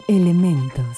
Elementos.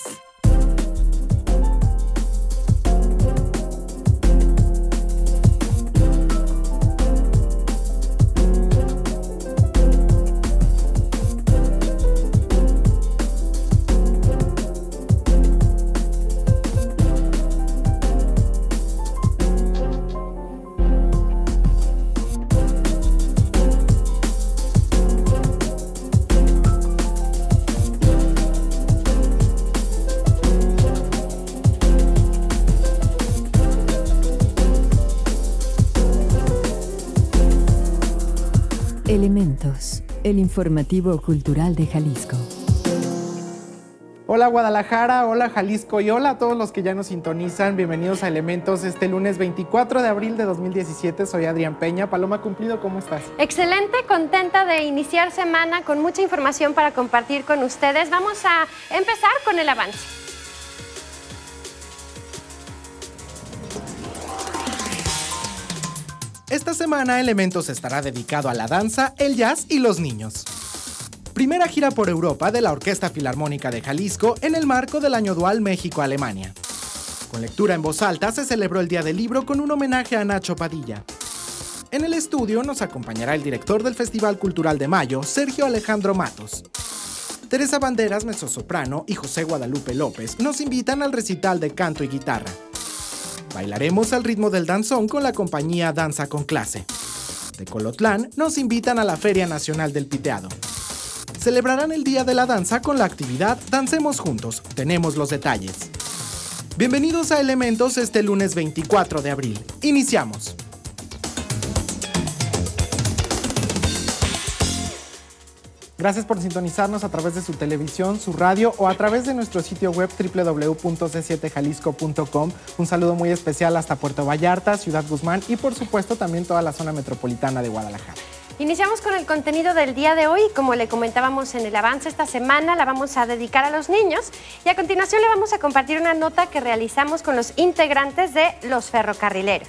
Elementos, el informativo cultural de Jalisco. Hola Guadalajara, hola Jalisco y hola a todos los que ya nos sintonizan. Bienvenidos a Elementos este lunes 24 de abril de 2017. Soy Adrián Peña. Paloma Cumplido, ¿cómo estás? Excelente, contenta de iniciar semana con mucha información para compartir con ustedes. Vamos a empezar con el avance. Esta semana Elementos estará dedicado a la danza, el jazz y los niños. Primera gira por Europa de la Orquesta Filarmónica de Jalisco en el marco del Año Dual México-Alemania. Con lectura en voz alta se celebró el Día del Libro con un homenaje a Nacho Padilla. En el estudio nos acompañará el director del Festival Cultural de Mayo, Sergio Alejandro Matos. Teresa Banderas, mezzosoprano, y José Guadalupe López nos invitan al recital de canto y guitarra. Bailaremos al ritmo del danzón con la compañía Danza con Clase. De Colotlán nos invitan a la Feria Nacional del Piteado. Celebrarán el Día de la Danza con la actividad Dancemos Juntos. Tenemos los detalles. Bienvenidos a Elementos este lunes 24 de abril. Iniciamos. Gracias por sintonizarnos a través de su televisión, su radio o a través de nuestro sitio web www.c7jalisco.com. Un saludo muy especial hasta Puerto Vallarta, Ciudad Guzmán y por supuesto también toda la zona metropolitana de Guadalajara. Iniciamos con el contenido del día de hoy. Como le comentábamos en el avance, esta semana la vamos a dedicar a los niños y a continuación le vamos a compartir una nota que realizamos con los integrantes de Los Ferrocarrileros.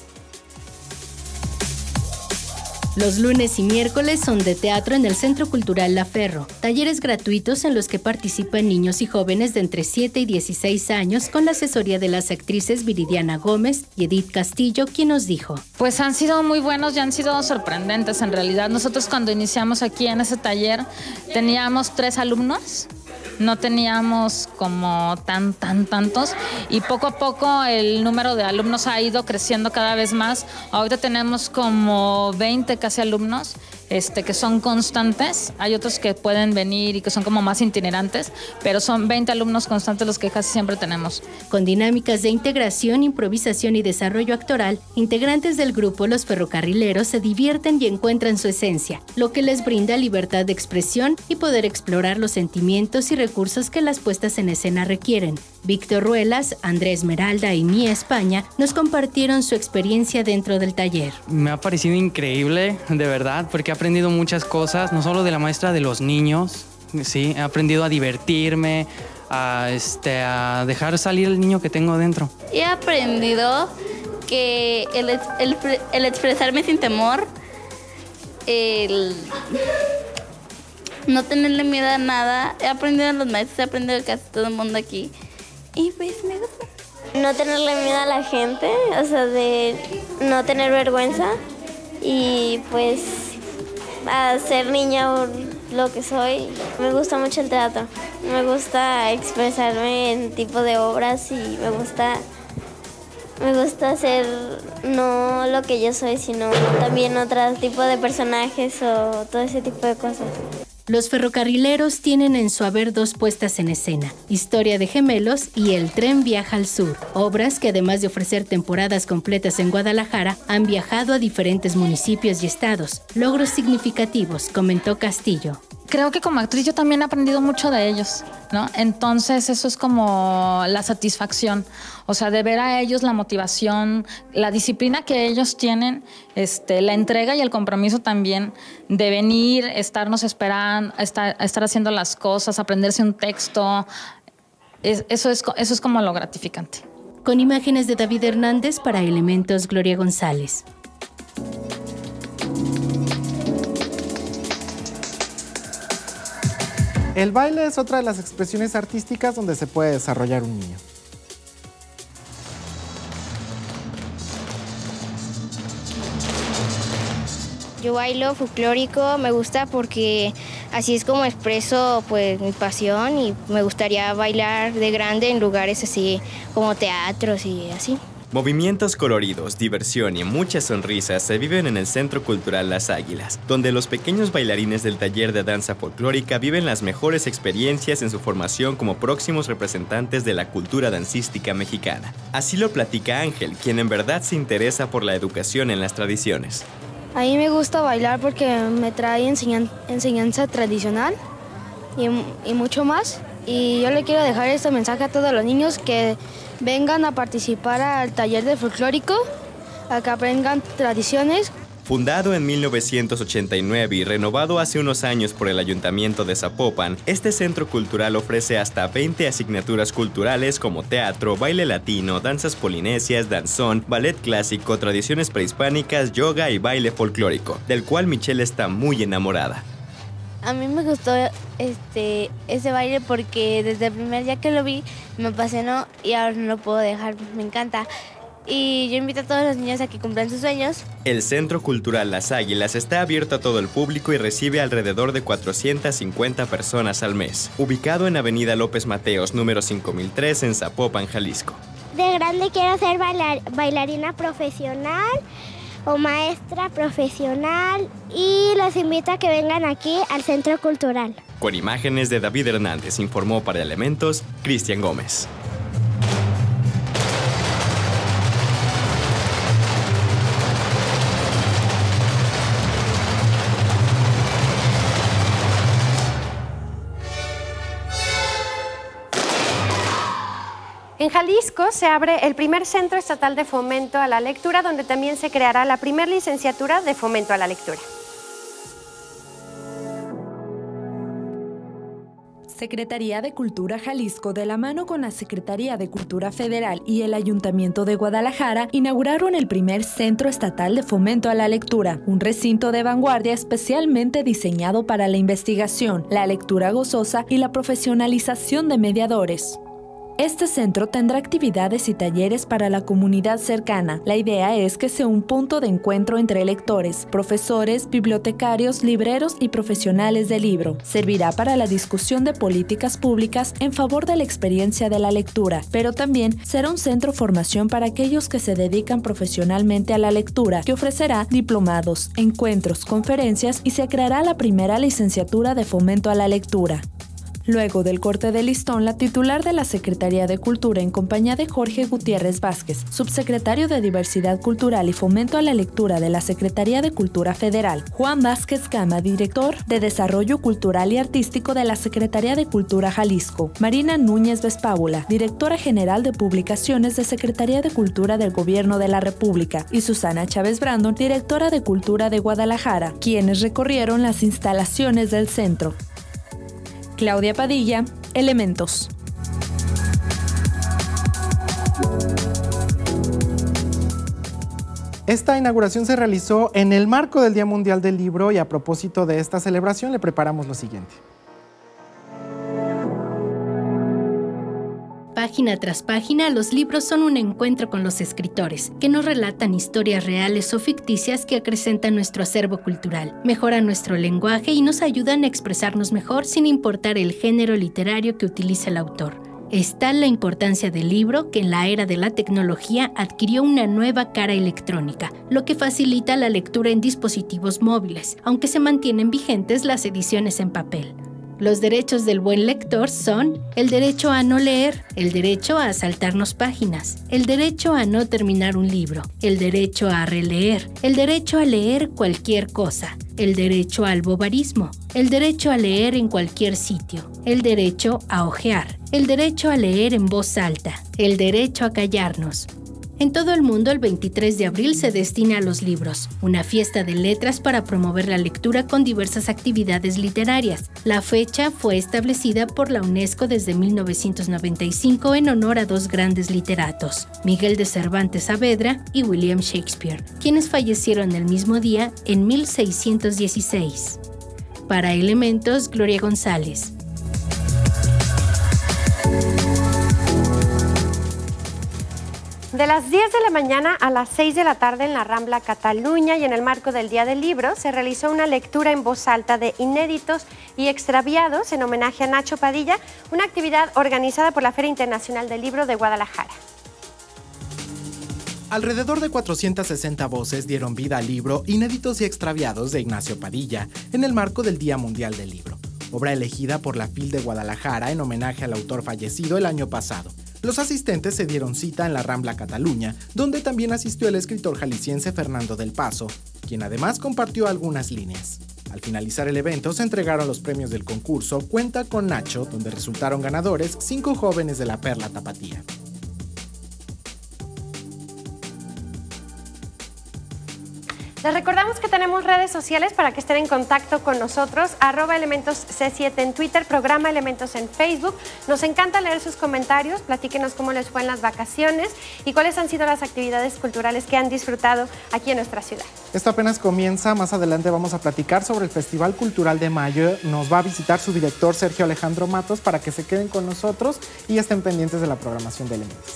Los lunes y miércoles son de teatro en el Centro Cultural La Ferro, talleres gratuitos en los que participan niños y jóvenes de entre 7 y 16 años con la asesoría de las actrices Viridiana Gómez y Edith Castillo, quien nos dijo: Pues han sido muy buenos y han sido sorprendentes en realidad. Nosotros cuando iniciamos aquí en ese taller teníamos 3 alumnos. No teníamos como tantos y poco a poco el número de alumnos ha ido creciendo cada vez más. Ahorita tenemos como 20 casi alumnos que son constantes. Hay otros que pueden venir y que son como más itinerantes, pero son 20 alumnos constantes los que casi siempre tenemos. Con dinámicas de integración, improvisación y desarrollo actoral, integrantes del grupo Los Ferrocarrileros se divierten y encuentran su esencia, lo que les brinda libertad de expresión y poder explorar los sentimientos y recursos que las puestas en escena requieren. Víctor Ruelas, Andrés Esmeralda y Mía España nos compartieron su experiencia dentro del taller. Me ha parecido increíble, de verdad, porque he aprendido muchas cosas, no solo de la maestra de los niños, sí, he aprendido a divertirme, a dejar salir el niño que tengo dentro. He aprendido que el expresarme sin temor, el no tenerle miedo a nada. He aprendido a los maestros, he aprendido casi todo el mundo aquí. Y pues me gusta. No tenerle miedo a la gente, o sea, de no tener vergüenza y pues a ser niña o lo que soy. Me gusta mucho el teatro, me gusta expresarme en tipo de obras y me gusta hacer no lo que yo soy, sino también otro tipo de personajes o todo ese tipo de cosas. Los Ferrocarrileros tienen en su haber 2 puestas en escena, Historia de Gemelos y El Tren Viaja al Sur, obras que además de ofrecer temporadas completas en Guadalajara, han viajado a diferentes municipios y estados. Logros significativos, comentó Castillo. Creo que como actriz yo también he aprendido mucho de ellos, ¿no? Entonces eso es como la satisfacción, o sea, de ver a ellos la motivación, la disciplina que ellos tienen, la entrega y el compromiso también de venir, estarnos esperando, estar haciendo las cosas, aprenderse un texto. Eso es como lo gratificante. Con imágenes de David Hernández para Elementos, Gloria González. El baile es otra de las expresiones artísticas donde se puede desarrollar un niño. Yo bailo folclórico, me gusta porque así es como expreso pues mi pasión y me gustaría bailar de grande en lugares así como teatros y así. Movimientos coloridos, diversión y muchas sonrisas se viven en el Centro Cultural Las Águilas, donde los pequeños bailarines del taller de danza folclórica viven las mejores experiencias en su formación como próximos representantes de la cultura dancística mexicana. Así lo platica Ángel, quien en verdad se interesa por la educación en las tradiciones. A mí me gusta bailar porque me trae enseñanza tradicional y mucho más. Y yo le quiero dejar este mensaje a todos los niños que vengan a participar al taller de folclórico, a que aprendan tradiciones. Fundado en 1989 y renovado hace unos años por el Ayuntamiento de Zapopan, este centro cultural ofrece hasta 20 asignaturas culturales como teatro, baile latino, danzas polinesias, danzón, ballet clásico, tradiciones prehispánicas, yoga y baile folclórico, del cual Michelle está muy enamorada. A mí me gustó ese baile porque desde el primer día que lo vi me apasionó y ahora no lo puedo dejar, me encanta. Y yo invito a todos los niños a que cumplan sus sueños. El Centro Cultural Las Águilas está abierto a todo el público y recibe alrededor de 450 personas al mes. Ubicado en Avenida López Mateos, número 5003 en Zapopan, Jalisco. De grande quiero ser bailarina profesional o maestra profesional y los invito a que vengan aquí al Centro Cultural. Con imágenes de David Hernández, informó para Elementos, Cristian Gómez. En Jalisco se abre el primer Centro Estatal de Fomento a la Lectura, donde también se creará la primera licenciatura de Fomento a la Lectura. Secretaría de Cultura Jalisco, de la mano con la Secretaría de Cultura Federal y el Ayuntamiento de Guadalajara, inauguraron el primer Centro Estatal de Fomento a la Lectura, un recinto de vanguardia especialmente diseñado para la investigación, la lectura gozosa y la profesionalización de mediadores. Este centro tendrá actividades y talleres para la comunidad cercana. La idea es que sea un punto de encuentro entre lectores, profesores, bibliotecarios, libreros y profesionales del libro. Servirá para la discusión de políticas públicas en favor de la experiencia de la lectura, pero también será un centro de formación para aquellos que se dedican profesionalmente a la lectura, que ofrecerá diplomados, encuentros, conferencias y se creará la primera licenciatura de Fomento a la Lectura. Luego del corte de listón, la titular de la Secretaría de Cultura, en compañía de Jorge Gutiérrez Vázquez, subsecretario de Diversidad Cultural y Fomento a la Lectura de la Secretaría de Cultura Federal, Juan Vázquez Cama, director de Desarrollo Cultural y Artístico de la Secretaría de Cultura Jalisco, Marina Núñez Vespábula, directora general de Publicaciones de Secretaría de Cultura del Gobierno de la República, y Susana Chávez Brandon, directora de Cultura de Guadalajara, quienes recorrieron las instalaciones del centro. Claudia Padilla, Elementos. Esta inauguración se realizó en el marco del Día Mundial del Libro y a propósito de esta celebración le preparamos lo siguiente. Página tras página, los libros son un encuentro con los escritores, que nos relatan historias reales o ficticias que acrecentan nuestro acervo cultural, mejoran nuestro lenguaje y nos ayudan a expresarnos mejor sin importar el género literario que utiliza el autor. Es tal la importancia del libro que en la era de la tecnología adquirió una nueva cara electrónica, lo que facilita la lectura en dispositivos móviles, aunque se mantienen vigentes las ediciones en papel. Los derechos del buen lector son el derecho a no leer, el derecho a saltarnos páginas, el derecho a no terminar un libro, el derecho a releer, el derecho a leer cualquier cosa, el derecho al bobarismo, el derecho a leer en cualquier sitio, el derecho a hojear, el derecho a leer en voz alta, el derecho a callarnos. En todo el mundo, el 23 de abril se destina a los libros, una fiesta de letras para promover la lectura con diversas actividades literarias. La fecha fue establecida por la UNESCO desde 1995 en honor a dos grandes literatos, Miguel de Cervantes Saavedra y William Shakespeare, quienes fallecieron el mismo día en 1616. Para Elementos, Gloria González. De las 10 de la mañana a las 6 de la tarde en la Rambla Cataluña y en el marco del Día del Libro se realizó una lectura en voz alta de Inéditos y Extraviados en homenaje a Nacho Padilla, una actividad organizada por la Feria Internacional del Libro de Guadalajara. Alrededor de 460 voces dieron vida al libro Inéditos y Extraviados de Ignacio Padilla en el marco del Día Mundial del Libro, obra elegida por la FIL de Guadalajara en homenaje al autor fallecido el año pasado. Los asistentes se dieron cita en la Rambla Cataluña, donde también asistió el escritor jalisciense Fernando del Paso, quien además compartió algunas líneas. Al finalizar el evento se entregaron los premios del concurso Cuenta con Nacho, donde resultaron ganadores 5 jóvenes de la Perla Tapatía. Les recordamos que tenemos redes sociales para que estén en contacto con nosotros, @elementosc7 en Twitter, programa Elementos en Facebook. Nos encanta leer sus comentarios, platíquenos cómo les fue en las vacaciones y cuáles han sido las actividades culturales que han disfrutado aquí en nuestra ciudad. Esto apenas comienza, más adelante vamos a platicar sobre el Festival Cultural de Mayo. Nos va a visitar su director Sergio Alejandro Matos para que se queden con nosotros y estén pendientes de la programación de Elementos.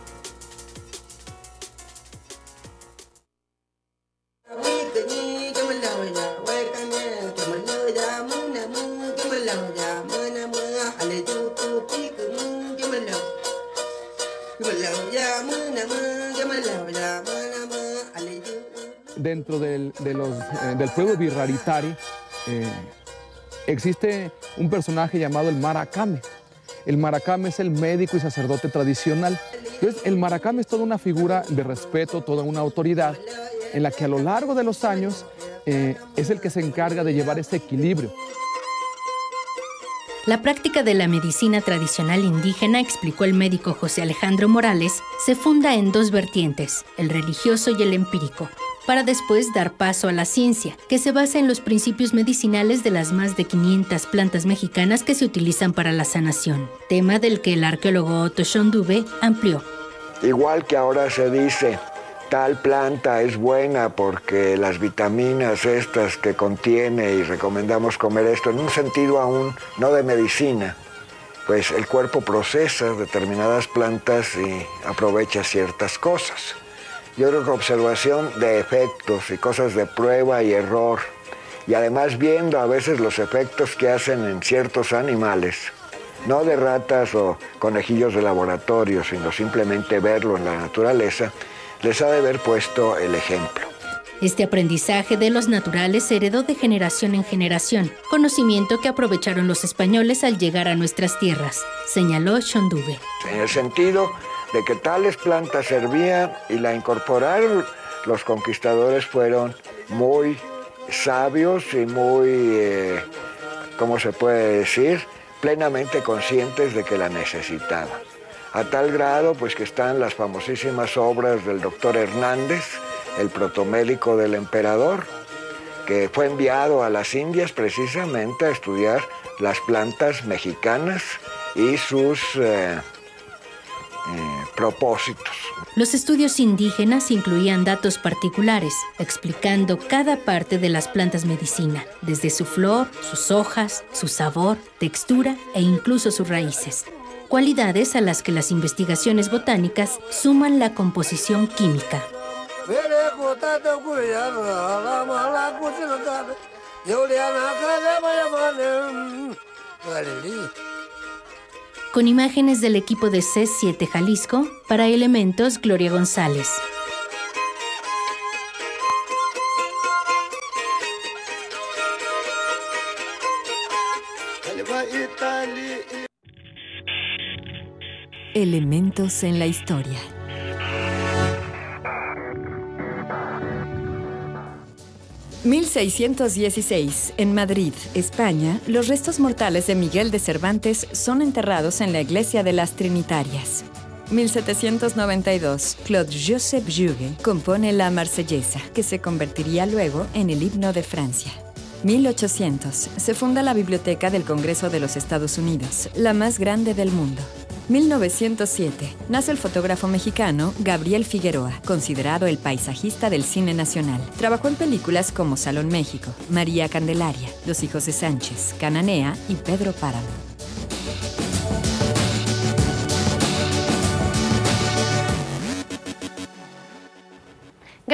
Dentro del pueblo Birraritari existe un personaje llamado el Maracame. El Maracame es el médico y sacerdote tradicional. Entonces, el Maracame es toda una figura de respeto, toda una autoridad, en la que a lo largo de los años es el que se encarga de llevar ese equilibrio. La práctica de la medicina tradicional indígena, explicó el médico José Alejandro Morales, se funda en 2 vertientes, el religioso y el empírico, para después dar paso a la ciencia, que se basa en los principios medicinales de las más de 500 plantas mexicanas que se utilizan para la sanación, tema del que el arqueólogo Otto Schönduve amplió. Igual que ahora se dice, tal planta es buena porque las vitaminas estas que contiene y recomendamos comer esto, en un sentido aún no de medicina, pues el cuerpo procesa determinadas plantas y aprovecha ciertas cosas. Yo creo que observación de efectos y cosas de prueba y error, y además viendo a veces los efectos que hacen en ciertos animales, no de ratas o conejillos de laboratorio, sino simplemente verlo en la naturaleza, les ha de haber puesto el ejemplo. Este aprendizaje de los naturales se heredó de generación en generación, conocimiento que aprovecharon los españoles al llegar a nuestras tierras, señaló Schönduve. En el sentido de que tales plantas servían y la incorporaron, los conquistadores fueron muy sabios y muy, ¿cómo se puede decir?, plenamente conscientes de que la necesitaban. A tal grado, pues, que están las famosísimas obras del doctor Hernández, el protomédico del emperador, que fue enviado a las Indias precisamente a estudiar las plantas mexicanas y sus propósitos. Los estudios indígenas incluían datos particulares, explicando cada parte de las plantas medicina, desde su flor, sus hojas, su sabor, textura e incluso sus raíces. Cualidades a las que las investigaciones botánicas suman la composición química. Con imágenes del equipo de C7 Jalisco, para Elementos, Gloria González. Elementos en la historia. (1616) En Madrid, España, los restos mortales de Miguel de Cervantes son enterrados en la iglesia de las Trinitarias. 1792, Claude-Joseph Hugues compone la Marsellesa, que se convertiría luego en el himno de Francia. 1800, se funda la Biblioteca del Congreso de los Estados Unidos, la más grande del mundo. 1907, nace el fotógrafo mexicano Gabriel Figueroa, considerado el paisajista del cine nacional. Trabajó en películas como Salón México, María Candelaria, Los hijos de Sánchez, Cananea y Pedro Páramo.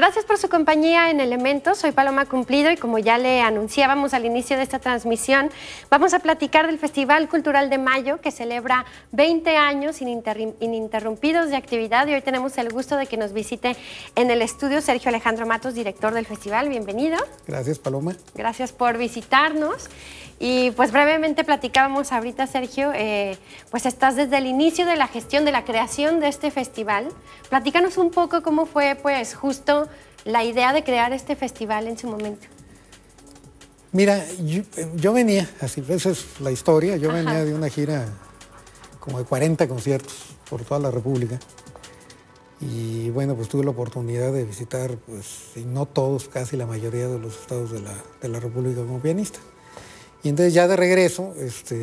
Gracias por su compañía en Elementos. Soy Paloma Cumplido y como ya le anunciábamos al inicio de esta transmisión, vamos a platicar del Festival Cultural de Mayo, que celebra 20 años ininterrumpidos de actividad, y hoy tenemos el gusto de que nos visite en el estudio Sergio Alejandro Matos, director del festival. Bienvenido. Gracias, Paloma. Gracias por visitarnos. Y pues brevemente platicábamos ahorita, Sergio, pues estás desde el inicio de la gestión, de la creación de este festival. Platícanos un poco cómo fue pues justo la idea de crear este festival en su momento. Mira, yo venía, así, esa es la historia, yo venía de una gira como de 40 conciertos por toda la República. Y bueno, pues tuve la oportunidad de visitar, pues, y no todos, casi la mayoría de los estados de la República como pianista. Y entonces ya de regreso,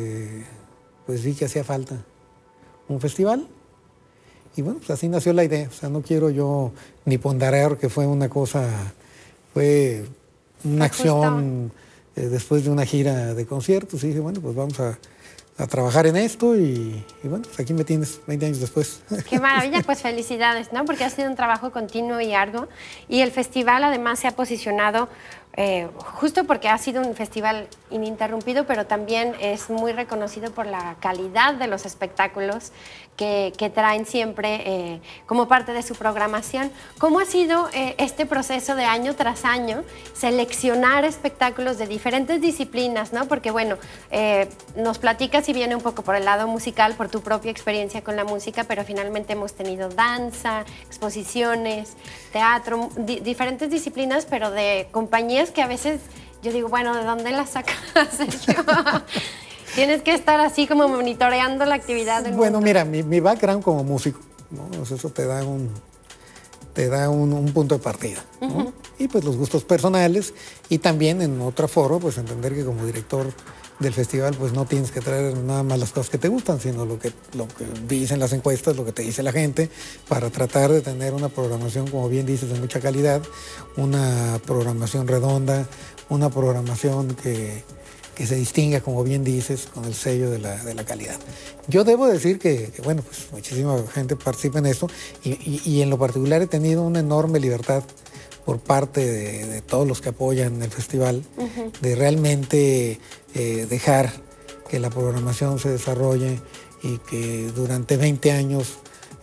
pues vi que hacía falta un festival. Y bueno, pues así nació la idea. O sea, no quiero yo ni ponderar que fue una cosa, fue una acción después de una gira de conciertos. Y dije, bueno, pues vamos a trabajar en esto y bueno, pues aquí me tienes 20 años después. Qué maravilla, pues felicidades, ¿no? Porque ha sido un trabajo continuo y arduo. Y el festival además se ha posicionado justo porque ha sido un festival ininterrumpido, pero también es muy reconocido por la calidad de los espectáculos que traen siempre como parte de su programación. ¿Cómo ha sido este proceso de año tras año seleccionar espectáculos de diferentes disciplinas, ¿no? Porque bueno, nos platicas y viene un poco por el lado musical, por tu propia experiencia con la música, pero finalmente hemos tenido danza, exposiciones, teatro, diferentes disciplinas, pero de compañías que a veces yo digo, bueno, ¿de dónde las sacas, Sergio? Tienes que estar así como monitoreando la actividad del Bueno, mundo. mira, mi background como músico, ¿no? Eso te da un punto de partida, ¿no? Y pues los gustos personales, y también en otra forma, pues entender que como director del festival, pues no tienes que traer nada más las cosas que te gustan, sino lo que dicen las encuestas, lo que te dice la gente, para tratar de tener una programación, como bien dices, de mucha calidad, una programación redonda, una programación que se distinga, como bien dices, con el sello de la calidad. Yo debo decir que bueno, pues muchísima gente participa en esto y en lo particular he tenido una enorme libertad por parte de todos los que apoyan el festival, de realmente dejar que la programación se desarrolle y que durante 20 años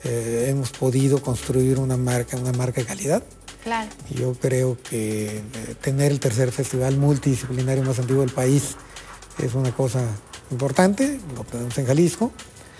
hemos podido construir una marca de calidad. Claro. Yo creo que tener el tercer festival multidisciplinario más antiguo del país es una cosa importante, lo tenemos en Jalisco.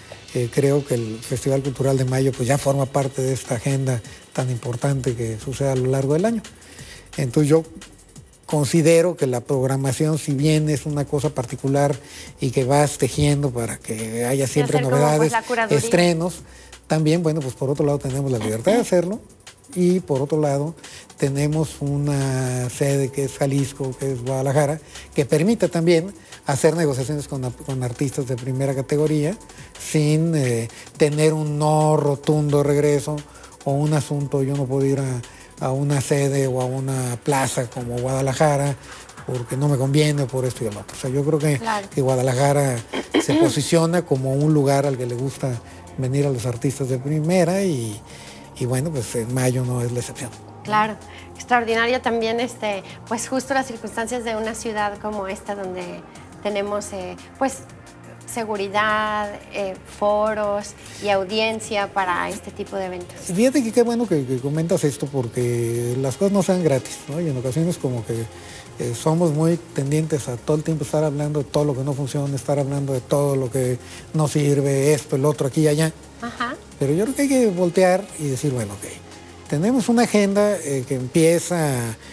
Creo que el Festival Cultural de Mayo pues ya forma parte de esta agenda tan importante que sucede a lo largo del año. Entonces yo considero que la programación, si bien es una cosa particular y que vas tejiendo para que haya siempre novedades, estrenos, también, bueno, pues por otro lado tenemos la libertad de hacerlo y por otro lado tenemos una sede que es Jalisco, que es Guadalajara, que permite también hacer negociaciones con artistas de primera categoría sin tener un no rotundo regreso o un asunto, yo no puedo ir a una sede o a una plaza como Guadalajara porque no me conviene por esto y el otro. O sea, yo creo que Guadalajara se posiciona como un lugar al que le gusta venir a los artistas de primera y bueno, pues en Mayo no es la excepción. Claro, extraordinario también pues justo las circunstancias de una ciudad como esta donde tenemos pues seguridad, foros y audiencia para este tipo de eventos. Fíjate que qué bueno que comentas esto porque las cosas no sean gratis, ¿no? Y en ocasiones como que somos muy tendientes a todo el tiempo estar hablando de todo lo que no funciona, estar hablando de todo lo que no sirve, esto, el otro, aquí y allá. Pero yo creo que hay que voltear y decir, bueno, ok, tenemos una agenda que empieza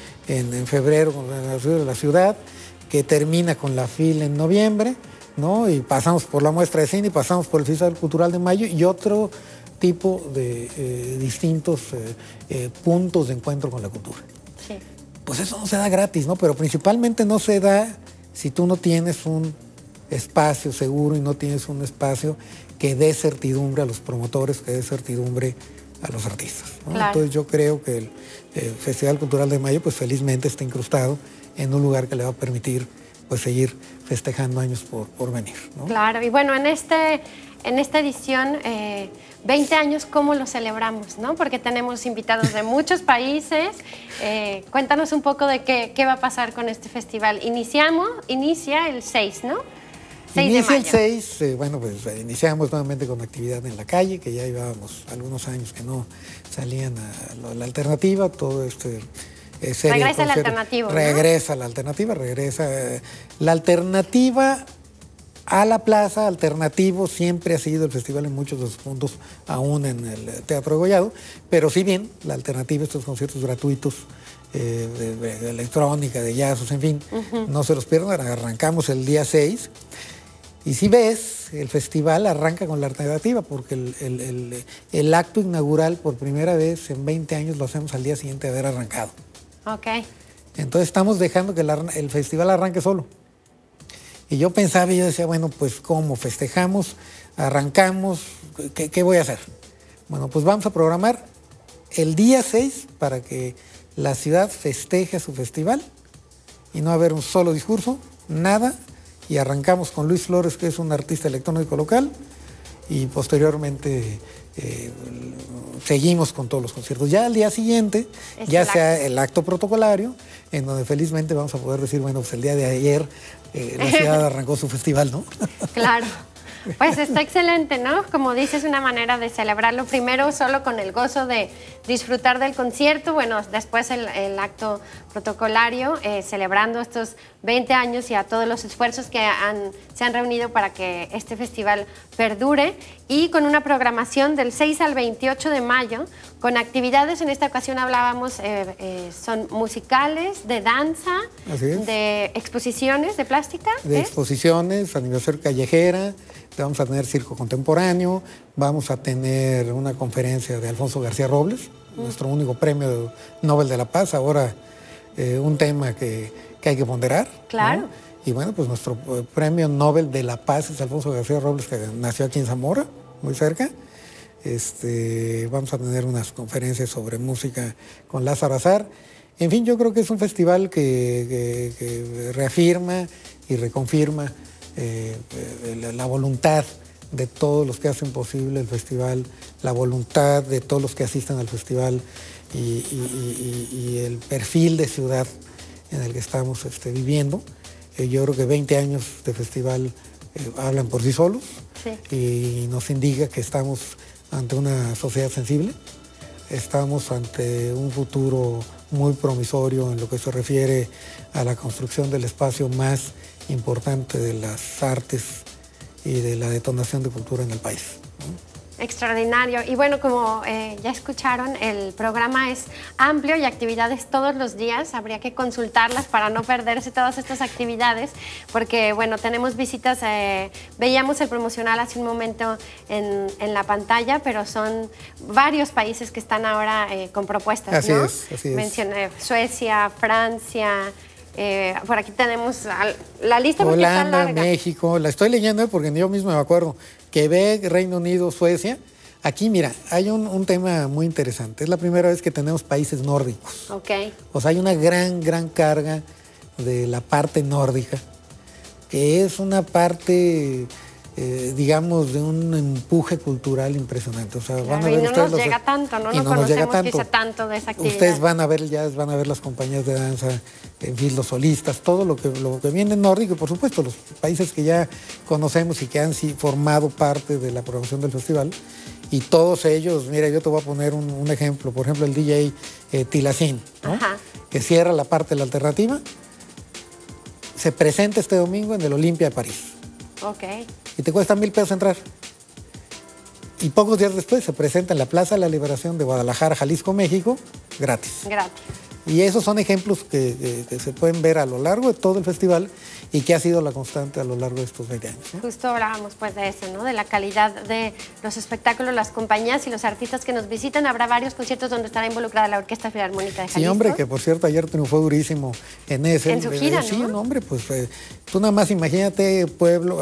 en febrero con la ciudad, que termina con la FIL en noviembre, ¿no? Y pasamos por la muestra de cine, y pasamos por el Festival Cultural de Mayo y otro tipo de distintos puntos de encuentro con la cultura. Sí. Pues eso no se da gratis, ¿no? Pero principalmente no se da si tú no tienes un espacio seguro y no tienes un espacio que dé certidumbre a los promotores, que dé certidumbre a los artistas, ¿no? Claro. Entonces yo creo que el Festival Cultural de Mayo pues felizmente está incrustado en un lugar que le va a permitir pues seguir festejando años por venir, ¿no? Claro, y bueno, en este en esta edición 20 años, ¿cómo lo celebramos, no? Porque tenemos invitados de muchos países. Cuéntanos un poco de qué va a pasar con este festival. Inicia el 6, ¿no? 6 Inicia de mayo. el 6, bueno, pues iniciamos nuevamente con actividad en la calle, que ya llevábamos algunos años que no salían a la alternativa, todo regresa la alternativa, ¿no? Regresa la alternativa, la alternativa a la plaza. Alternativo siempre ha sido el festival en muchos de sus puntos, aún en el Teatro Degollado, pero si bien la alternativa, estos conciertos gratuitos de electrónica, de jazzos, en fin, no se los pierdan. Arrancamos el día 6 y si ves, el festival arranca con la alternativa, porque el acto inaugural por primera vez en 20 años lo hacemos al día siguiente de haber arrancado. Ok. Entonces estamos dejando que el festival arranque solo. Y yo pensaba y yo decía, bueno, pues ¿cómo festejamos? Arrancamos, ¿qué voy a hacer? Bueno, pues vamos a programar el día 6 para que la ciudad festeje su festival y no haber un solo discurso, nada. Y arrancamos con Luis Flores, que es un artista electrónico local, y posteriormente seguimos con todos los conciertos. Ya al día siguiente, ya sea el acto protocolario, en donde felizmente vamos a poder decir, bueno, pues el día de ayer la ciudad arrancó su festival, ¿no? Claro. Pues está excelente, ¿no? Como dices, una manera de celebrarlo primero solo con el gozo de disfrutar del concierto, bueno, después el acto protocolario, celebrando estos 20 años y a todos los esfuerzos que se han reunido para que este festival perdure, y con una programación del 6 al 28 de mayo, con actividades, en esta ocasión hablábamos, son musicales, de danza, de exposiciones de plástica. De exposiciones, aniversario callejera, vamos a tener circo contemporáneo, vamos a tener una conferencia de Alfonso García Robles, nuestro único premio Nobel de la Paz, ahora un tema que hay que ponderar. Claro. ¿no? Y bueno, pues nuestro premio Nobel de la Paz es Alfonso García Robles, que nació aquí en Zamora, muy cerca. Vamos a tener unas conferencias sobre música con Lázaro Azar. En fin, yo creo que es un festival que reafirma y reconfirma la voluntad de todos los que hacen posible el festival, la voluntad de todos los que asisten al festival y el perfil de ciudad en el que estamos viviendo. Yo creo que 20 años de festival hablan por sí solos, y nos indica que estamos ante una sociedad sensible, estamos ante un futuro muy promisorio en lo que se refiere a la construcción del espacio más importante de las artes y de la detonación de cultura en el país. Extraordinario. Y bueno, como ya escucharon, el programa es amplio y actividades todos los días. Habría que consultarlas para no perderse todas estas actividades, porque bueno, tenemos visitas, veíamos el promocional hace un momento en la pantalla, pero son varios países que están ahora con propuestas, así ¿no? Es, así es. Mencioné Suecia, Francia, por aquí tenemos la lista porque Holanda, está larga. México, la estoy leyendo porque yo mismo me acuerdo. Quebec, Reino Unido, Suecia. Aquí, mira, hay un tema muy interesante. Es la primera vez que tenemos países nórdicos. Ok. O sea, hay una gran carga de la parte nórdica, que es una parte, digamos, de un empuje cultural impresionante. O sea, Claro, van a ver y no ustedes nos llega tanto, no conocemos quizá tanto de esa actividad. Ustedes van a ver las compañías de danza, en fin, los solistas, todo lo que viene nórdico, y por supuesto los países que ya conocemos y que han formado parte de la programación del festival. Y todos ellos, mira, yo te voy a poner un ejemplo, por ejemplo el DJ Tilacín, ¿no? Que cierra la parte de la alternativa, se presenta este domingo en el Olimpia de París. Ok. Y te cuesta 1,000 pesos entrar. Y pocos días después se presenta en la Plaza de la Liberación de Guadalajara, Jalisco, México, gratis. Gratis. Y esos son ejemplos que se pueden ver a lo largo de todo el festival y que ha sido la constante a lo largo de estos 20 años, ¿no? Justo hablábamos pues de eso, ¿no? De la calidad de los espectáculos, las compañías y los artistas que nos visitan. Habrá varios conciertos donde estará involucrada la Orquesta Filarmónica de Jalisco. Sí, hombre, que por cierto ayer triunfó durísimo en ese. En su gira, ¿no? Sí, hombre, pues tú nada más imagínate pueblo,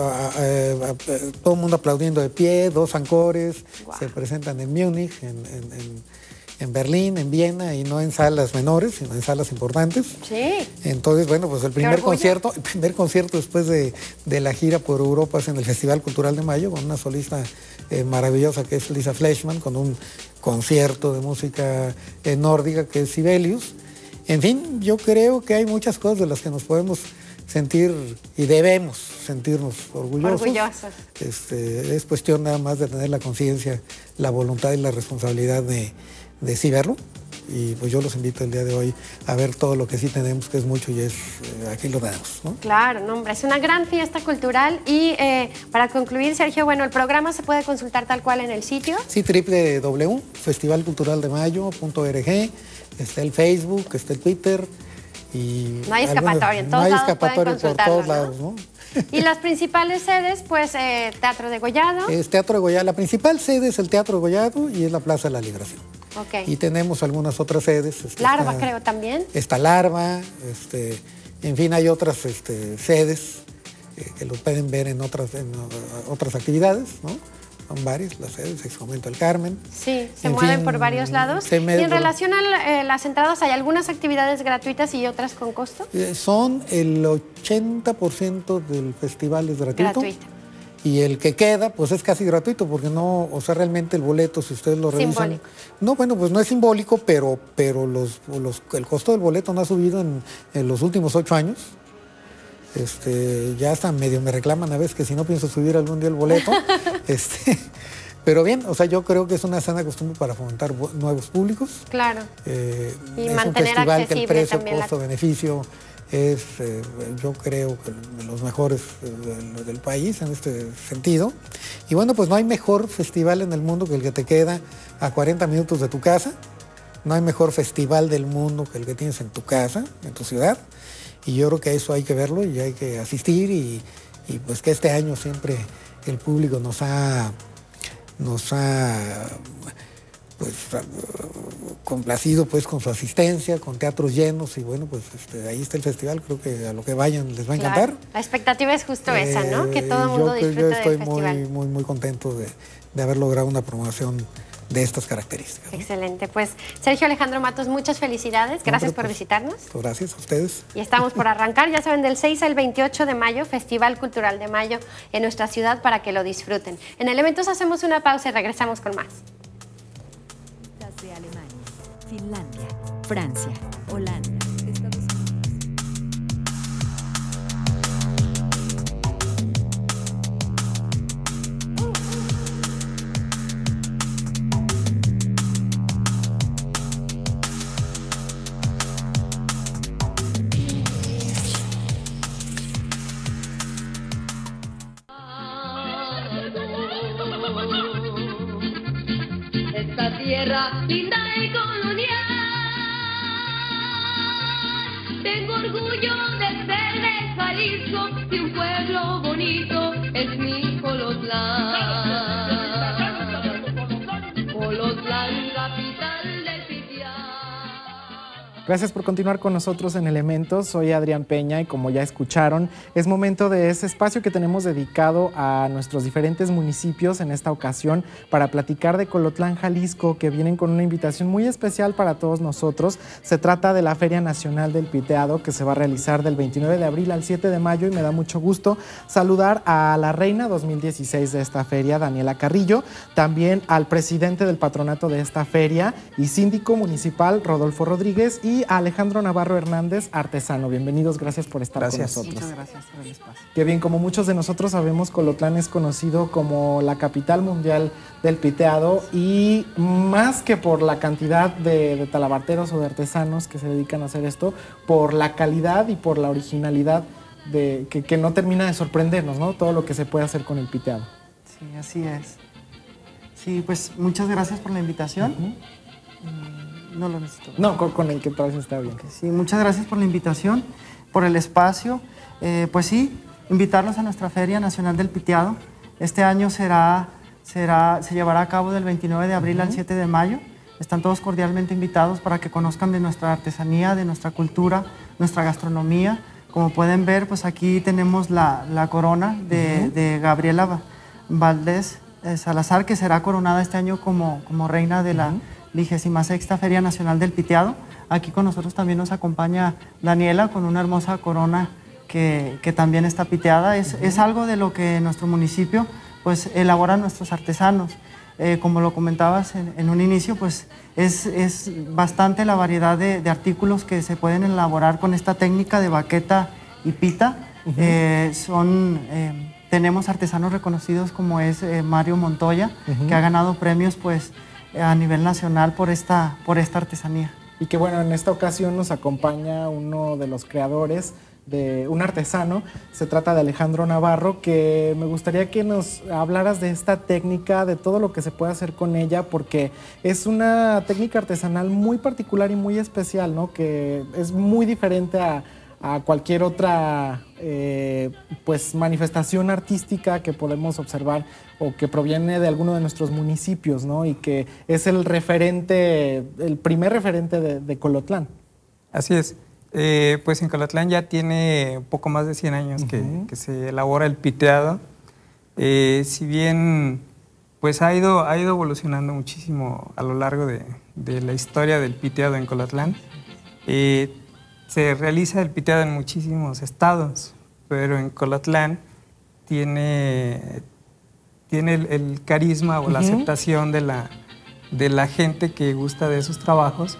todo el mundo aplaudiendo de pie, 2 ancores, se presentan en Múnich, en Berlín, en Viena, y no en salas menores, sino en salas importantes. Sí. Entonces, bueno, pues el primer concierto después de la gira por Europa es en el Festival Cultural de Mayo, con una solista maravillosa que es Lisa Fleischmann, con un concierto de música nórdica que es Sibelius. En fin, yo creo que hay muchas cosas de las que nos podemos sentir y debemos sentirnos orgullosos. Es cuestión nada más de tener la conciencia, la voluntad y la responsabilidad de sí verlo. Y pues yo los invito el día de hoy a ver todo lo que sí tenemos, que es mucho, y es aquí lo damos, ¿no? Claro, no, hombre, es una gran fiesta cultural. Y para concluir, Sergio, bueno, el programa se puede consultar tal cual en el sitio. Sí, www.festivalculturaldemayo.org. Está el Facebook, está el Twitter. Y no hay escapatoria, en todos lados pueden consultarlo, por todos lados, ¿no? Y las principales sedes, pues, Teatro Degollado. Es Teatro Degollado. La principal sede es el Teatro Degollado y es la Plaza de la Liberación. Okay. Y tenemos algunas otras sedes. Larva, creo, también. Está Larva, en fin, hay otras sedes que lo pueden ver en otras actividades, ¿no? Son varias las sedes, Exfomento del Carmen. Sí, se mueven por varios lados. Y en relación a las entradas, ¿hay algunas actividades gratuitas y otras con costo? Son el 80% del festival es gratuito. Y el que queda, pues es casi gratuito, porque no, o sea, realmente el boleto, si ustedes lo revisan... Simbólico. No, bueno, pues no es simbólico, pero el costo del boleto no ha subido en los últimos 8 años. Ya hasta medio me reclaman a veces que si no pienso subir algún día el boleto. Pero bien, o sea, yo creo que es una sana costumbre para fomentar nuevos públicos. Claro. Y es un festival que el precio, costo, beneficio es, yo creo, que de los mejores del país en este sentido. Y bueno, pues no hay mejor festival en el mundo que el que te queda a 40 minutos de tu casa. No hay mejor festival del mundo que el que tienes en tu casa, en tu ciudad. Y yo creo que eso hay que verlo y hay que asistir, y pues que este año siempre el público nos ha pues complacido pues con su asistencia, con teatros llenos, y bueno, pues ahí está el festival. Creo que a lo que vayan les va a encantar. Claro. La expectativa es justo esa, ¿no? Que todo el mundo disfrute del festival. Yo estoy muy contento de haber logrado una promoción de estas características, ¿no? Excelente. Pues Sergio Alejandro Matos, muchas felicidades. Gracias por visitarnos. Gracias a ustedes. Y estamos por arrancar, ya saben, del 6 al 28 de mayo, Festival Cultural de Mayo en nuestra ciudad, para que lo disfruten. En Elementos hacemos una pausa y regresamos con más. De Alemania, Finlandia, Francia, Holanda, Estados Unidos. Esta tierra linda y colonial, tengo orgullo de ser de Jalisco, de un pueblo bonito, es mi Colotlán. Colotlán, capital del Pitián. Gracias por continuar con nosotros en Elementos. Soy Adrián Peña y como ya escucharon, es momento de ese espacio que tenemos dedicado a nuestros diferentes municipios en esta ocasión para platicar de Colotlán, Jalisco, que vienen con una invitación muy especial para todos nosotros. Se trata de la Feria Nacional del Piteado, que se va a realizar del 29 de abril al 7 de mayo, y me da mucho gusto saludar a la reina 2016 de esta feria, Daniela Carrillo, también al presidente del patronato de esta feria y síndico municipal, Rodolfo Rodríguez, y a Alejandro Navarro Hernández, artesano. Bienvenidos, gracias por estar con nosotros. Muchas gracias por el espacio. Que bien, como muchos de nosotros sabemos, Colotlán es conocido como la capital mundial del piteado, y más que por la cantidad de talabarteros o de artesanos que se dedican a hacer esto, por la calidad y por la originalidad que no termina de sorprendernos, ¿no? Todo lo que se puede hacer con el piteado. Sí, así es. Sí, pues muchas gracias por la invitación. No lo necesito. No, con el que traes está bien. Okay, sí, muchas gracias por la invitación, por el espacio. Pues sí, invitarlos a nuestra Feria Nacional del Piteado. Este año se llevará a cabo del 29 de abril al 7 de mayo. Están todos cordialmente invitados para que conozcan de nuestra artesanía, de nuestra cultura, nuestra gastronomía. Como pueden ver, pues aquí tenemos la corona de Gabriela Valdés Salazar, que será coronada este año como reina de 26ª Feria Nacional del Piteado. Aquí con nosotros también nos acompaña Daniela con una hermosa corona que también está piteada. Es algo de lo que nuestro municipio pues elaboran nuestros artesanos. Como lo comentabas en un inicio, pues es bastante la variedad de artículos que se pueden elaborar con esta técnica de baqueta y pita. Tenemos artesanos reconocidos como es Mario Montoya, que ha ganado premios pues a nivel nacional por esta artesanía. Y que bueno, en esta ocasión nos acompaña uno de los creadores, de un artesano. Se trata de Alejandro Navarro, que me gustaría que nos hablaras de esta técnica, de todo lo que se puede hacer con ella, porque es una técnica artesanal muy particular y muy especial, ¿no? Que es muy diferente a cualquier otra pues manifestación artística que podemos observar o que proviene de alguno de nuestros municipios, ¿no? Y que es el primer referente de Colotlán. Así es. Pues en Colotlán ya tiene poco más de 100 años que se elabora el piteado. Si bien pues ha ido evolucionando muchísimo a lo largo de la historia del piteado en Colotlán. Se realiza el piteado en muchísimos estados, pero en Colotlán tiene el carisma o la aceptación de la gente que gusta de esos trabajos,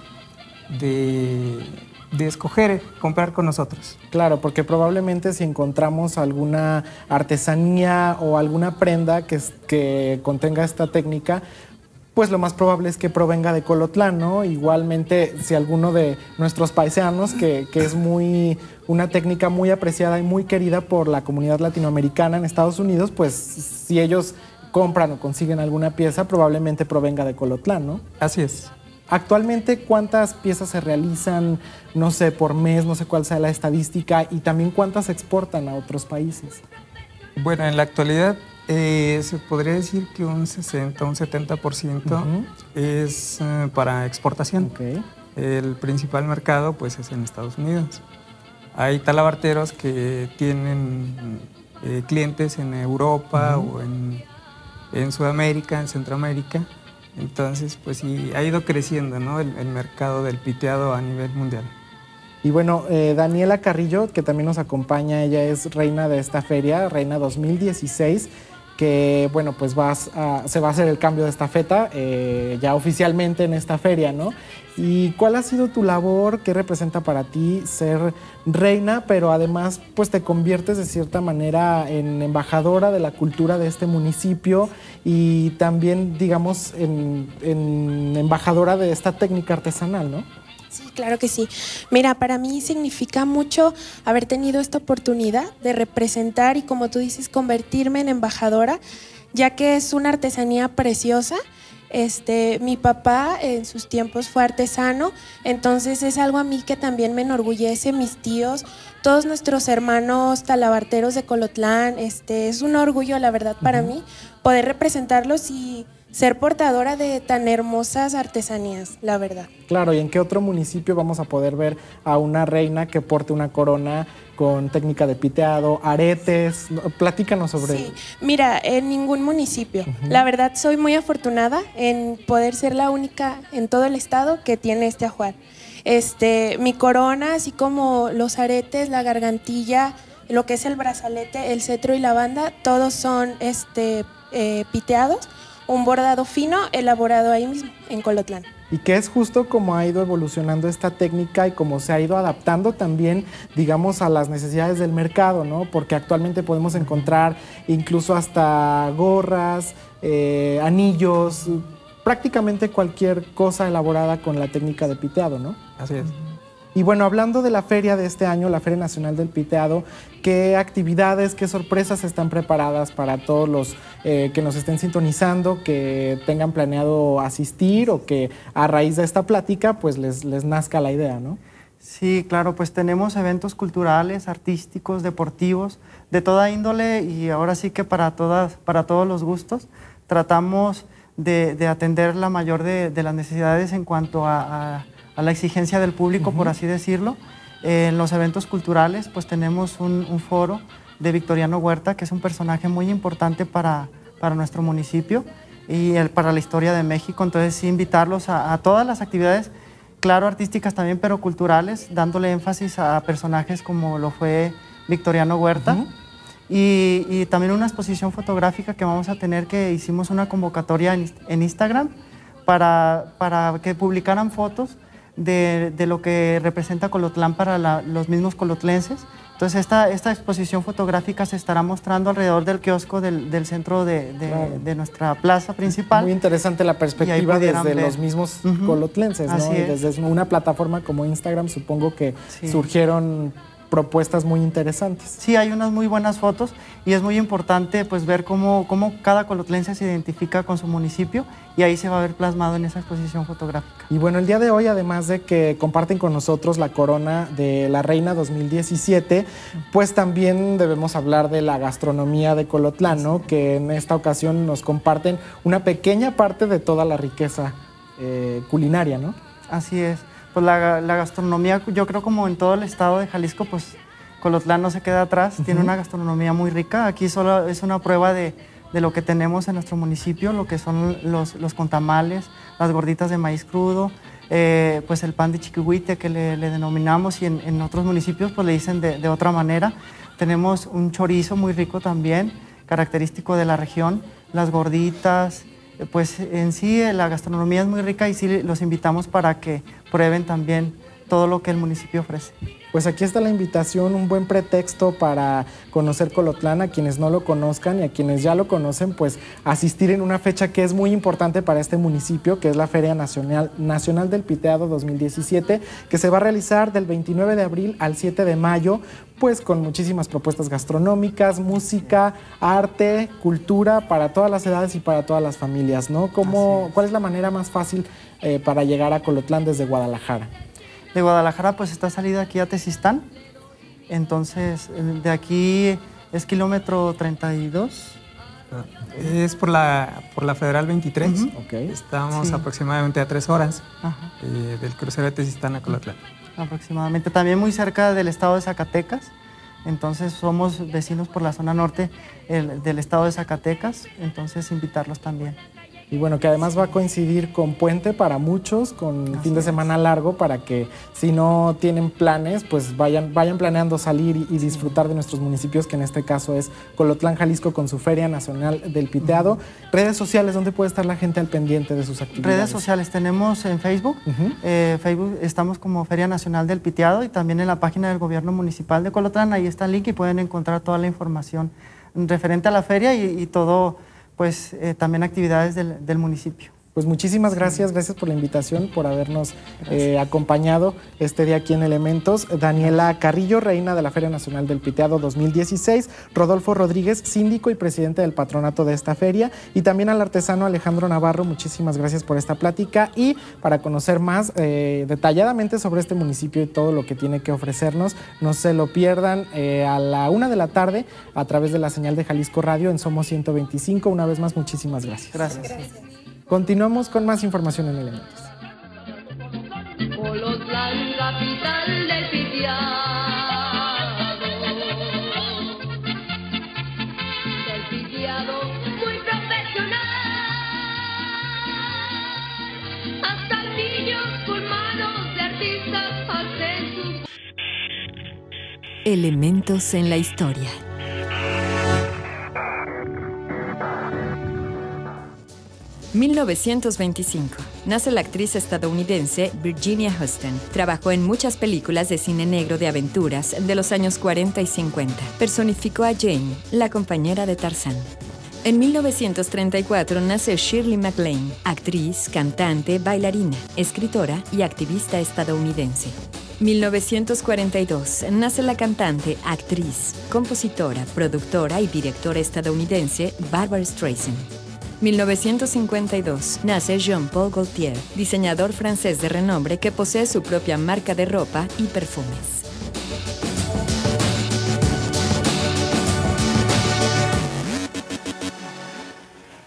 de escoger comprar con nosotros. Claro, porque probablemente si encontramos alguna artesanía o alguna prenda que contenga esta técnica, pues lo más probable es que provenga de Colotlán, ¿no? Igualmente, si alguno de nuestros paisanos, que es una técnica muy apreciada y muy querida por la comunidad latinoamericana en Estados Unidos, pues si ellos compran o consiguen alguna pieza, probablemente provenga de Colotlán, ¿no? Así es. Actualmente, ¿cuántas piezas se realizan, no sé, por mes, no sé cuál sea la estadística, y también cuántas se exportan a otros países? Bueno, en la actualidad se podría decir que un 60, un 70% es para exportación. El principal mercado pues es en Estados Unidos. Hay talabarteros que tienen clientes en Europa o en Sudamérica, en Centroamérica. Entonces, pues sí, ha ido creciendo, ¿no? el mercado del piteado a nivel mundial. Y bueno, Daniela Carrillo, que también nos acompaña, ella es reina de esta feria, reina 2016, que bueno, pues se va a hacer el cambio de estafeta ya oficialmente en esta feria, ¿no? ¿Y cuál ha sido tu labor? ¿Qué representa para ti ser reina, pero además pues te conviertes de cierta manera en embajadora de la cultura de este municipio y también, digamos, en embajadora de esta técnica artesanal, ¿no? Sí, claro que sí. Mira, para mí significa mucho haber tenido esta oportunidad de representar y, como tú dices, convertirme en embajadora, ya que es una artesanía preciosa. Mi papá en sus tiempos fue artesano, entonces es algo a mí que también me enorgullece, mis tíos, todos nuestros hermanos talabarteros de Colotlán. Es un orgullo, la verdad, para mí poder representarlos y ser portadora de tan hermosas artesanías, la verdad. Claro, ¿y en qué otro municipio vamos a poder ver a una reina que porte una corona con técnica de piteado, aretes? Platícanos sobre ello. Mira, en ningún municipio. La verdad, soy muy afortunada en poder ser la única en todo el estado que tiene este ajuar. Mi corona, así como los aretes, la gargantilla, lo que es el brazalete, el cetro y la banda, todos son piteados. Un bordado fino elaborado ahí mismo, en Colotlán. Y que es justo como ha ido evolucionando esta técnica y cómo se ha ido adaptando también, digamos, a las necesidades del mercado, ¿no? Porque actualmente podemos encontrar incluso hasta gorras, anillos, prácticamente cualquier cosa elaborada con la técnica de piteado, ¿no? Así es. Y bueno, hablando de la feria de este año, la Feria Nacional del Piteado, ¿qué actividades, qué sorpresas están preparadas para todos los que nos estén sintonizando, que tengan planeado asistir o que a raíz de esta plática pues les nazca la idea, ¿no? Sí, claro, pues tenemos eventos culturales, artísticos, deportivos, de toda índole y ahora sí que para todos los gustos. Tratamos de atender la mayor de las necesidades en cuanto a la exigencia del público, por así decirlo. En los eventos culturales pues tenemos un foro de Victoriano Huerta, que es un personaje muy importante para nuestro municipio. y para la historia de México. Entonces sí invitarlos a todas las actividades, claro, artísticas también, pero culturales, dándole énfasis a personajes como lo fue Victoriano Huerta. Y también una exposición fotográfica que vamos a tener, que hicimos una convocatoria en Instagram para que publicaran fotos de lo que representa Colotlán para los mismos colotlenses. Entonces esta exposición fotográfica se estará mostrando alrededor del kiosco del centro de nuestra plaza principal. Muy interesante la perspectiva desde los mismos colotlenses, ¿no? Así es. Desde una plataforma como Instagram supongo que surgieron propuestas muy interesantes. Sí, hay unas muy buenas fotos y es muy importante pues ver cómo cada colotlense se identifica con su municipio, y ahí se va a ver plasmado en esa exposición fotográfica. Y bueno, el día de hoy, además de que comparten con nosotros la corona de la Reina 2017, pues también debemos hablar de la gastronomía de Colotlán, ¿no? Que en esta ocasión nos comparten una pequeña parte de toda la riqueza culinaria, ¿no? Así es. Pues la gastronomía, yo creo, como en todo el estado de Jalisco, pues Colotlán no se queda atrás, tiene una gastronomía muy rica. Aquí solo es una prueba de lo que tenemos en nuestro municipio, lo que son los contamales, las gorditas de maíz crudo, pues el pan de chiquihuite que le denominamos, y en otros municipios pues le dicen de otra manera. Tenemos un chorizo muy rico también, característico de la región, las gorditas. Pues en sí la gastronomía es muy rica y sí los invitamos para que prueben también todo lo que el municipio ofrece. Pues aquí está la invitación, un buen pretexto para conocer Colotlán, a quienes no lo conozcan, y a quienes ya lo conocen, pues asistir en una fecha que es muy importante para este municipio, que es la Feria Nacional del Piteado 2017, que se va a realizar del 29 de abril al 7 de mayo, pues con muchísimas propuestas gastronómicas, música, arte, cultura para todas las edades y para todas las familias, ¿no? ¿Cuál es la manera más fácil para llegar a Colotlán desde Guadalajara? De Guadalajara pues está salida aquí a Tezistán, entonces de aquí es kilómetro 32. Es por la Federal 23. Estamos aproximadamente a 3 horas del crucero de Tezistán a Colotlán. Aproximadamente, también muy cerca del estado de Zacatecas, entonces somos vecinos por la zona norte del estado de Zacatecas, entonces invitarlos también. Y bueno, que además va a coincidir con puente para muchos, con fin de semana largo, para que si no tienen planes, pues vayan planeando salir y disfrutar de nuestros municipios, que en este caso es Colotlán, Jalisco, con su Feria Nacional del Piteado. Redes sociales, ¿dónde puede estar la gente al pendiente de sus actividades? Redes sociales, tenemos en Facebook, Facebook estamos como Feria Nacional del Piteado, y también en la página del Gobierno Municipal de Colotlán, ahí está el link y pueden encontrar toda la información referente a la feria y todo, pues también actividades del municipio. Pues muchísimas gracias, gracias por la invitación, por habernos acompañado este día aquí en Elementos. Daniela Carrillo, reina de la Feria Nacional del Piteado 2016, Rodolfo Rodríguez, síndico y presidente del patronato de esta feria, y también al artesano Alejandro Navarro, muchísimas gracias por esta plática. Y para conocer más detalladamente sobre este municipio y todo lo que tiene que ofrecernos, no se lo pierdan a la 1 de la tarde a través de la señal de Jalisco Radio en Somos 125. Una vez más, muchísimas gracias. Gracias. Continuamos con más información en Elementos. Colotlán, capital del Piteado. Del Piteado, muy profesional. Hasta niños con manos de artistas hacen sus... Elementos en la historia. ...1925... nace la actriz estadounidense Virginia Huston. Trabajó en muchas películas de cine negro de aventuras de los años 40 y 50. Personificó a Jane, la compañera de Tarzán. En 1934 nace Shirley MacLaine, actriz, cantante, bailarina, escritora y activista estadounidense. 1942 nace la cantante, actriz, compositora, productora y directora estadounidense Barbra Streisand. 1952 nace Jean-Paul Gaultier, diseñador francés de renombre que posee su propia marca de ropa y perfumes.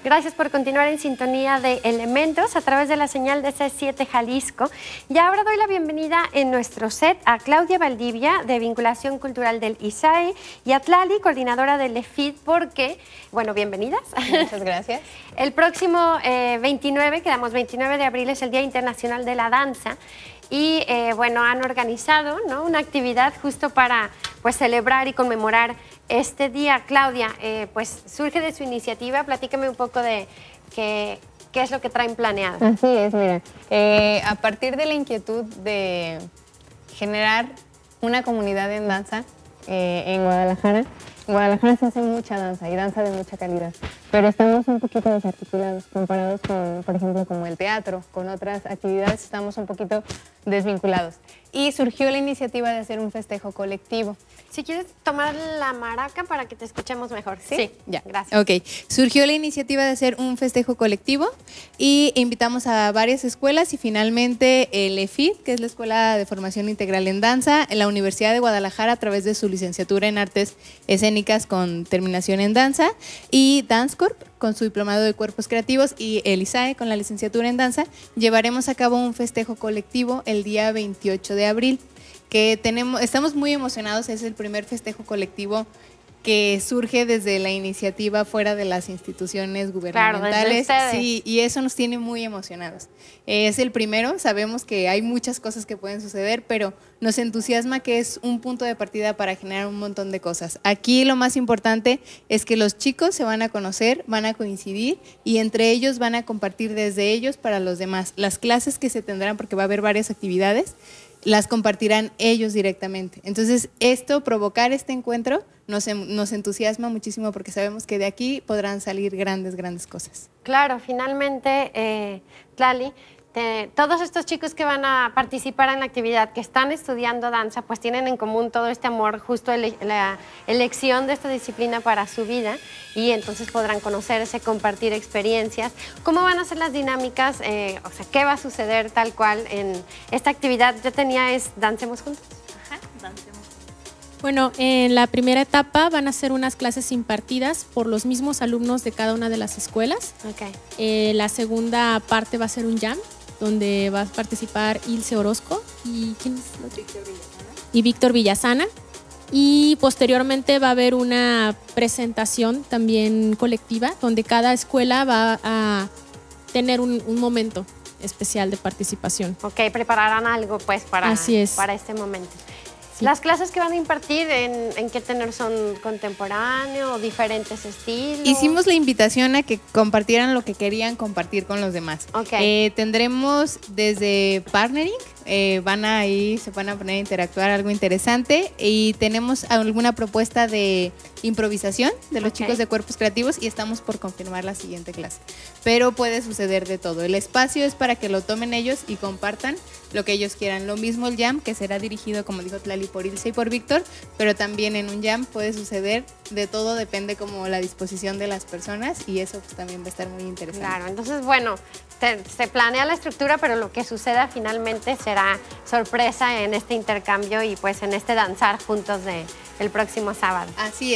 Gracias por continuar en sintonía de Elementos a través de la señal de C7 Jalisco. Y ahora doy la bienvenida en nuestro set a Claudia Valdivia, de Vinculación Cultural del ISAE, y a Tlali, coordinadora del EFID, porque, bueno, bienvenidas. Muchas gracias. El próximo 29 de abril, es el Día Internacional de la Danza. Y bueno, han organizado, ¿no?, una actividad justo para pues celebrar y conmemorar este día. Claudia, pues surge de su iniciativa, platícame un poco de qué es lo que traen planeado. Así es, mira, a partir de la inquietud de generar una comunidad en danza en Guadalajara. En Guadalajara se hace mucha danza y danza de mucha calidad, pero estamos un poquito desarticulados comparados con, por ejemplo, como el teatro, con otras actividades estamos un poquito desvinculados. Y surgió la iniciativa de hacer un festejo colectivo. Si quieres tomar la maraca para que te escuchemos mejor. Sí, ya. Gracias. Ok, surgió la iniciativa de hacer un festejo colectivo y invitamos a varias escuelas y finalmente el EFID, que es la Escuela de Formación Integral en Danza, en la Universidad de Guadalajara a través de su licenciatura en Artes Escénicas con terminación en Danza, y Dance Corp con su diplomado de Cuerpos Creativos, y el ISAE con la licenciatura en Danza, llevaremos a cabo un festejo colectivo el día 28 de abril. Que estamos muy emocionados, es el primer festejo colectivo que surge desde la iniciativa fuera de las instituciones gubernamentales. Claro, sí, y eso nos tiene muy emocionados. Es el primero, sabemos que hay muchas cosas que pueden suceder, pero nos entusiasma que es un punto de partida para generar un montón de cosas. Aquí lo más importante es que los chicos se van a conocer, van a coincidir y entre ellos van a compartir desde ellos para los demás. Las clases que se tendrán, porque va a haber varias actividades, las compartirán ellos directamente. Entonces, provocar este encuentro nos entusiasma muchísimo porque sabemos que de aquí podrán salir grandes cosas. Claro, finalmente, Tlali, todos estos chicos que van a participar en la actividad, que están estudiando danza, pues tienen en común todo este amor, justo la elección de esta disciplina para su vida, y entonces podrán conocerse, compartir experiencias. ¿Cómo van a ser las dinámicas? O sea, ¿qué va a suceder tal cual en esta actividad? Yo tenía Dancemos Juntos. Ajá, Dancemos. Bueno, en la primera etapa van a ser unas clases impartidas por los mismos alumnos de cada una de las escuelas. Okay. La segunda parte va a ser un jam, donde va a participar Ilse Orozco y ¿quién es el otro? Y Víctor Villasana. Y posteriormente va a haber una presentación también colectiva, donde cada escuela va a tener un momento especial de participación. Ok, prepararán algo pues para este momento. Sí. ¿Las clases que van a impartir en qué tenor son? ¿Contemporáneo o diferentes estilos? Hicimos la invitación a que compartieran lo que querían compartir con los demás. Okay. Tendremos desde partnering, se van a poner a interactuar, algo interesante, y tenemos alguna propuesta de improvisación de los chicos de Cuerpos Creativos y estamos por confirmar la siguiente clase. Pero puede suceder de todo. El espacio es para que lo tomen ellos y compartan lo que ellos quieran. Lo mismo el jam, que será dirigido, como dijo Tlali, por Ilse y por Víctor, pero también en un jam puede suceder de todo, depende como la disposición de las personas, y eso pues también va a estar muy interesante. Claro, entonces bueno, se planea la estructura, pero lo que suceda finalmente será sorpresa en este intercambio y pues en este danzar juntos el próximo sábado.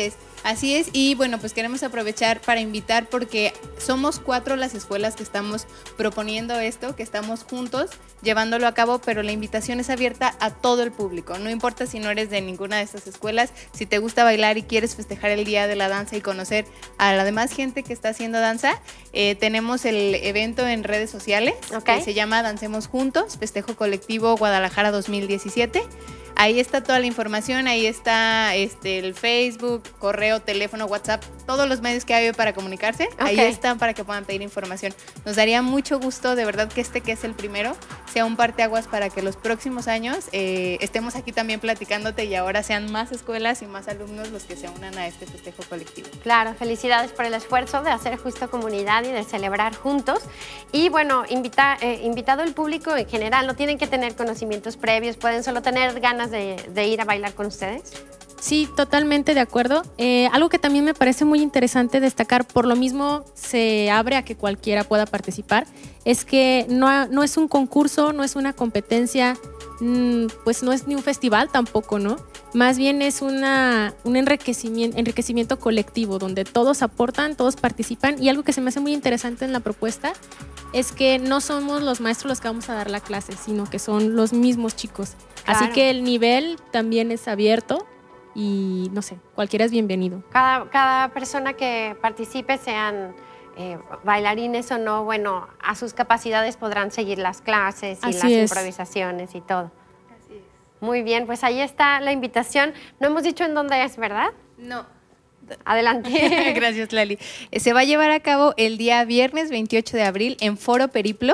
Así es, y bueno, pues queremos aprovechar para invitar, porque somos 4 las escuelas que estamos proponiendo esto, que estamos juntos llevándolo a cabo, pero la invitación es abierta a todo el público. No importa si no eres de ninguna de estas escuelas, si te gusta bailar y quieres festejar el Día de la Danza y conocer a la demás gente que está haciendo danza, tenemos el evento en redes sociales, que se llama Dancemos Juntos, Festejo Colectivo Guadalajara 2017. Ahí está toda la información, ahí está el Facebook, correo, teléfono, WhatsApp, todos los medios que hay para comunicarse, ahí están para que puedan pedir información. Nos daría mucho gusto, de verdad, que que es el primero, sea un parteaguas para que los próximos años estemos aquí también platicándote y ahora sean más escuelas y más alumnos los que se unan a este festejo colectivo. Claro, felicidades por el esfuerzo de hacer justo comunidad y de celebrar juntos. Y bueno, invitado el público en general, no tienen que tener conocimientos previos, pueden solo tener ganas de ir a bailar con ustedes. Sí, totalmente de acuerdo. Algo que también me parece muy interesante destacar, por lo mismo se abre a que cualquiera pueda participar, es que no es un concurso, no es una competencia, pues no es ni un festival tampoco, ¿no? Más bien es un enriquecimiento colectivo, donde todos aportan, todos participan, y algo que se me hace muy interesante en la propuesta es que no somos los maestros los que vamos a dar la clase, sino que son los mismos chicos. Claro. Así que el nivel también es abierto. Y no sé, cualquiera es bienvenido. Cada persona que participe, sean bailarines o no, bueno, a sus capacidades podrán seguir las clases y las improvisaciones y todo. Así es. Muy bien, pues ahí está la invitación. No hemos dicho en dónde es, ¿verdad? No. Adelante. Gracias, Lali. Se va a llevar a cabo el día viernes 28 de abril en Foro Periplo.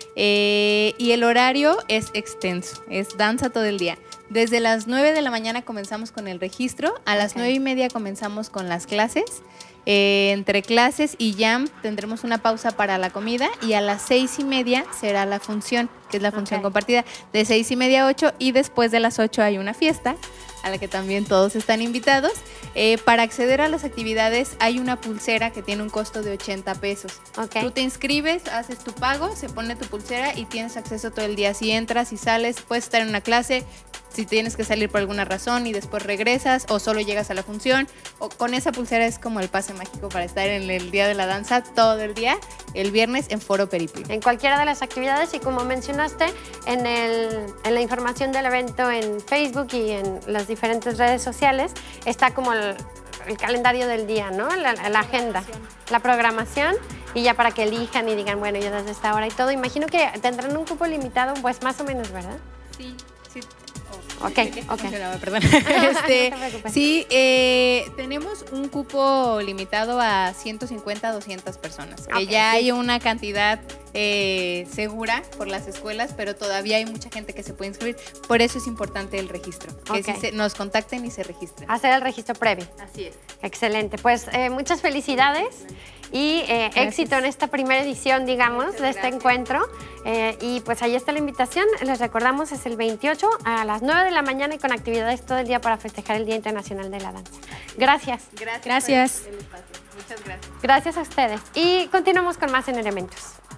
Y el horario es extenso, es danza todo el día. Desde las 9 de la mañana comenzamos con el registro, a las 9:30 comenzamos con las clases. Entre clases y jam tendremos una pausa para la comida y a las 6:30 será la función, que es la función compartida, de 6:30 a 8, y después de las 8 hay una fiesta a la que también todos están invitados. Para acceder a las actividades hay una pulsera que tiene un costo de 80 pesos. Tú te inscribes, haces tu pago, se pone tu pulsera y tienes acceso todo el día. Si entras y sales, puedes estar en una clase, si tienes que salir por alguna razón y después regresas o solo llegas a la función, o con esa pulsera es como el pase mágico para estar en el día de la danza todo el día, el viernes en Foro Periplo. En cualquiera de las actividades, y como mencionaste, en la información del evento en Facebook y en las diferentes redes sociales está como el calendario del día, ¿no? La agenda, la programación, y ya para que elijan y digan, bueno, yo desde esta hora y todo. Imagino que tendrán un cupo limitado, pues más o menos, ¿verdad? Sí, sí. Ok. Perdón. Sí, tenemos un cupo limitado a 150 a 200 personas. Ya hay una cantidad segura por las escuelas, pero todavía hay mucha gente que se puede inscribir. Por eso es importante el registro, que nos contacten y se registren. Hacer el registro previo. Así es. Excelente. Pues muchas felicidades y éxito en esta primera edición, digamos, de este encuentro. Y pues ahí está la invitación. Les recordamos, es el 28 a las 9 de la mañana y con actividades todo el día para festejar el Día Internacional de la Danza. Gracias. Gracias. Muchas gracias. Gracias a ustedes. Y continuamos con más en Elementos.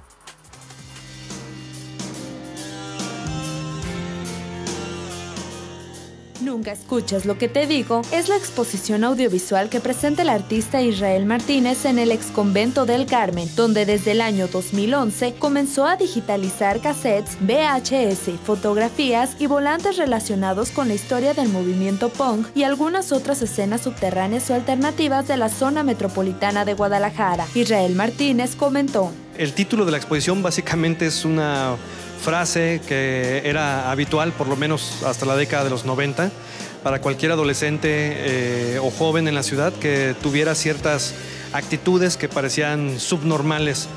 Nunca escuchas lo que te digo es la exposición audiovisual que presenta el artista Israel Martínez en el Exconvento del Carmen, donde desde el año 2011 comenzó a digitalizar cassettes, VHS, fotografías y volantes relacionados con la historia del movimiento punk y algunas otras escenas subterráneas o alternativas de la zona metropolitana de Guadalajara. Israel Martínez comentó: el título de la exposición básicamente es una frase que era habitual, por lo menos hasta la década de los 90, para cualquier adolescente o joven en la ciudad que tuviera ciertas actitudes que parecían subnormales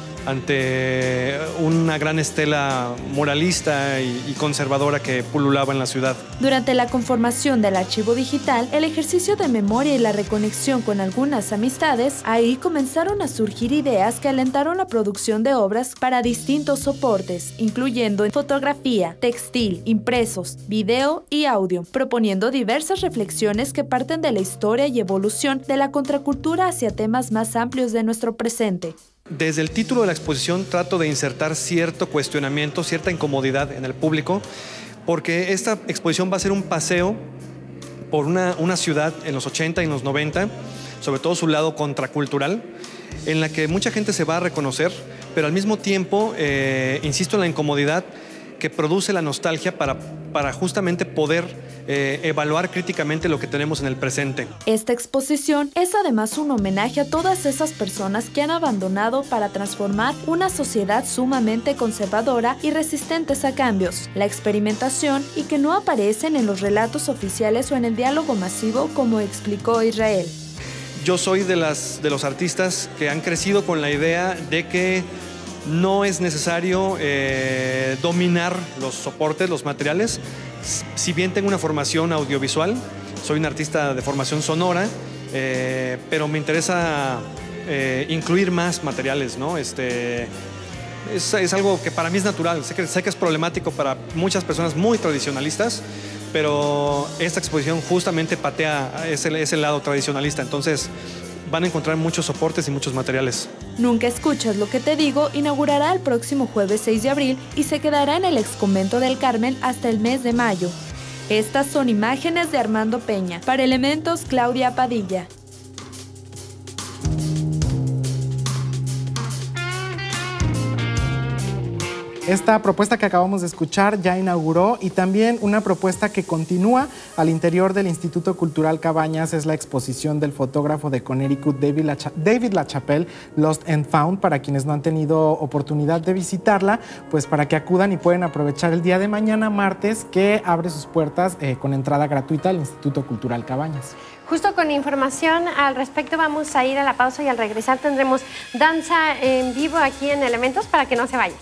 ante una gran estela moralista y conservadora que pululaba en la ciudad. Durante la conformación del archivo digital, el ejercicio de memoria y la reconexión con algunas amistades, ahí comenzaron a surgir ideas que alentaron la producción de obras para distintos soportes, incluyendo fotografía, textil, impresos, video y audio, proponiendo diversas reflexiones que parten de la historia y evolución de la contracultura hacia temas más amplios de nuestro presente. Desde el título de la exposición trato de insertar cierto cuestionamiento, cierta incomodidad en el público, porque esta exposición va a ser un paseo por una ciudad en los 80 y en los 90, sobre todo su lado contracultural, en la que mucha gente se va a reconocer, pero al mismo tiempo, insisto en la incomodidad que produce la nostalgia para justamente poder evaluar críticamente lo que tenemos en el presente. Esta exposición es además un homenaje a todas esas personas que han abandonado para transformar una sociedad sumamente conservadora y resistentes a cambios, la experimentación y que no aparecen en los relatos oficiales o en el diálogo masivo, como explicó Israel. Yo soy de los artistas que han crecido con la idea de que no es necesario dominar los soportes, los materiales. Si bien tengo una formación audiovisual, soy un artista de formación sonora, pero me interesa incluir más materiales, ¿no? Es algo que para mí es natural. Sé que es problemático para muchas personas muy tradicionalistas, pero esta exposición justamente patea ese lado tradicionalista, entonces van a encontrar muchos soportes y muchos materiales. Nunca escuchas lo que te digo inaugurará el próximo jueves 6 de abril y se quedará en el Exconvento del Carmen hasta el mes de mayo. Estas son imágenes de Armando Peña. Para Elementos, Claudia Padilla. Esta propuesta que acabamos de escuchar ya inauguró, y también una propuesta que continúa al interior del Instituto Cultural Cabañas es la exposición del fotógrafo de Connecticut David LaChapelle, Lost and Found. Para quienes no han tenido oportunidad de visitarla, pues para que acudan y pueden aprovechar el día de mañana, martes, que abre sus puertas con entrada gratuita al Instituto Cultural Cabañas. Justo con información al respecto vamos a ir a la pausa y al regresar tendremos danza en vivo aquí en Elementos para que no se vayan.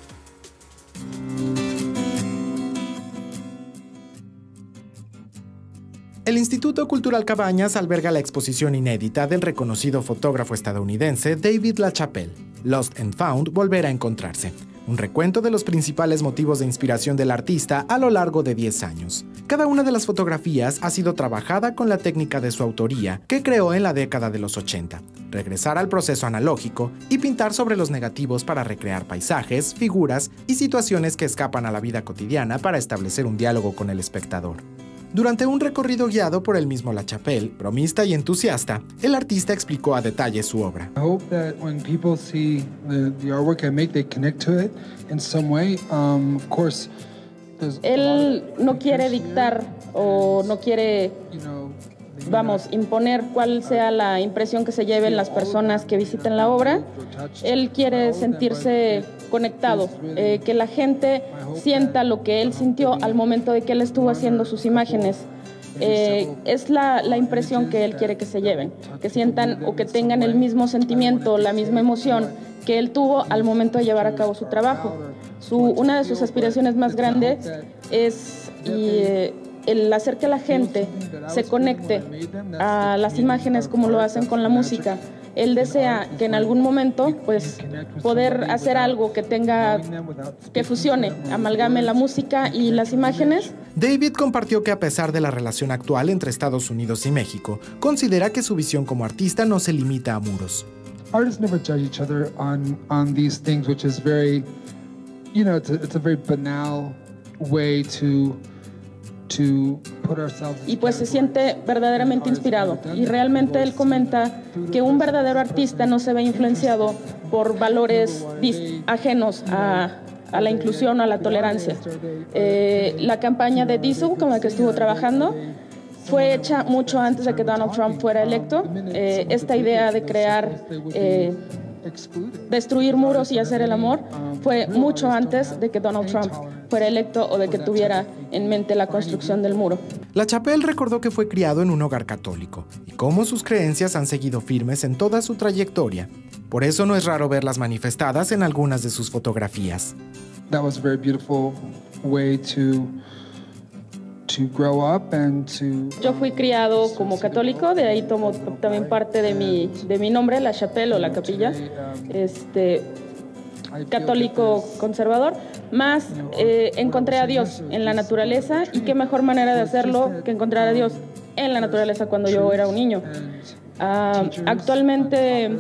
El Instituto Cultural Cabañas alberga la exposición inédita del reconocido fotógrafo estadounidense David LaChapelle, Lost and Found, Volver a Encontrarse. Un recuento de los principales motivos de inspiración del artista a lo largo de 10 años. Cada una de las fotografías ha sido trabajada con la técnica de su autoría, que creó en la década de los 80. Regresar al proceso analógico y pintar sobre los negativos para recrear paisajes, figuras y situaciones que escapan a la vida cotidiana para establecer un diálogo con el espectador. Durante un recorrido guiado por el mismo LaChapelle, bromista y entusiasta, el artista explicó a detalle su obra. I hope that when people see the artwork I make, they connect to it in some way. Of course, él no quiere dictar o no quiere, imponer cuál sea la impresión que se lleven las personas que visiten la obra. Él quiere sentirse conectado, que la gente sienta lo que él sintió al momento de que él estuvo haciendo sus imágenes. Es la impresión que él quiere que se lleven, que sientan o que tengan el mismo sentimiento, la misma emoción que él tuvo al momento de llevar a cabo su trabajo. Una de sus aspiraciones más grandes es el hacer que la gente se conecte a las imágenes como lo hacen con la música. Él desea que en algún momento poder hacer algo que fusione, amalgame la música y las imágenes. David compartió que a pesar de la relación actual entre Estados Unidos y México, considera que su visión como artista no se limita a muros. Artists never judge each other on these things, which is very, it's a very banal way to y se siente verdaderamente inspirado, y realmente él comenta que un verdadero artista no se ve influenciado por valores ajenos a la inclusión o a la tolerancia. La campaña de Diesel con la que estuvo trabajando fue hecha mucho antes de que Donald Trump fuera electo. Esta idea de crear destruir muros y hacer el amor fue mucho antes de que Donald Trump fuera electo o de que tuviera en mente la construcción del muro. LaChapelle recordó que fue criado en un hogar católico y cómo sus creencias han seguido firmes en toda su trayectoria. Por eso no es raro verlas manifestadas en algunas de sus fotografías. That was a very beautiful way to grow up and to... Yo fui criado como católico, de ahí tomo también parte de mi nombre, la chapelle o la capilla, católico conservador, más encontré a Dios en la naturaleza, y qué mejor manera de hacerlo que encontrar a Dios en la naturaleza cuando yo era un niño. Actualmente,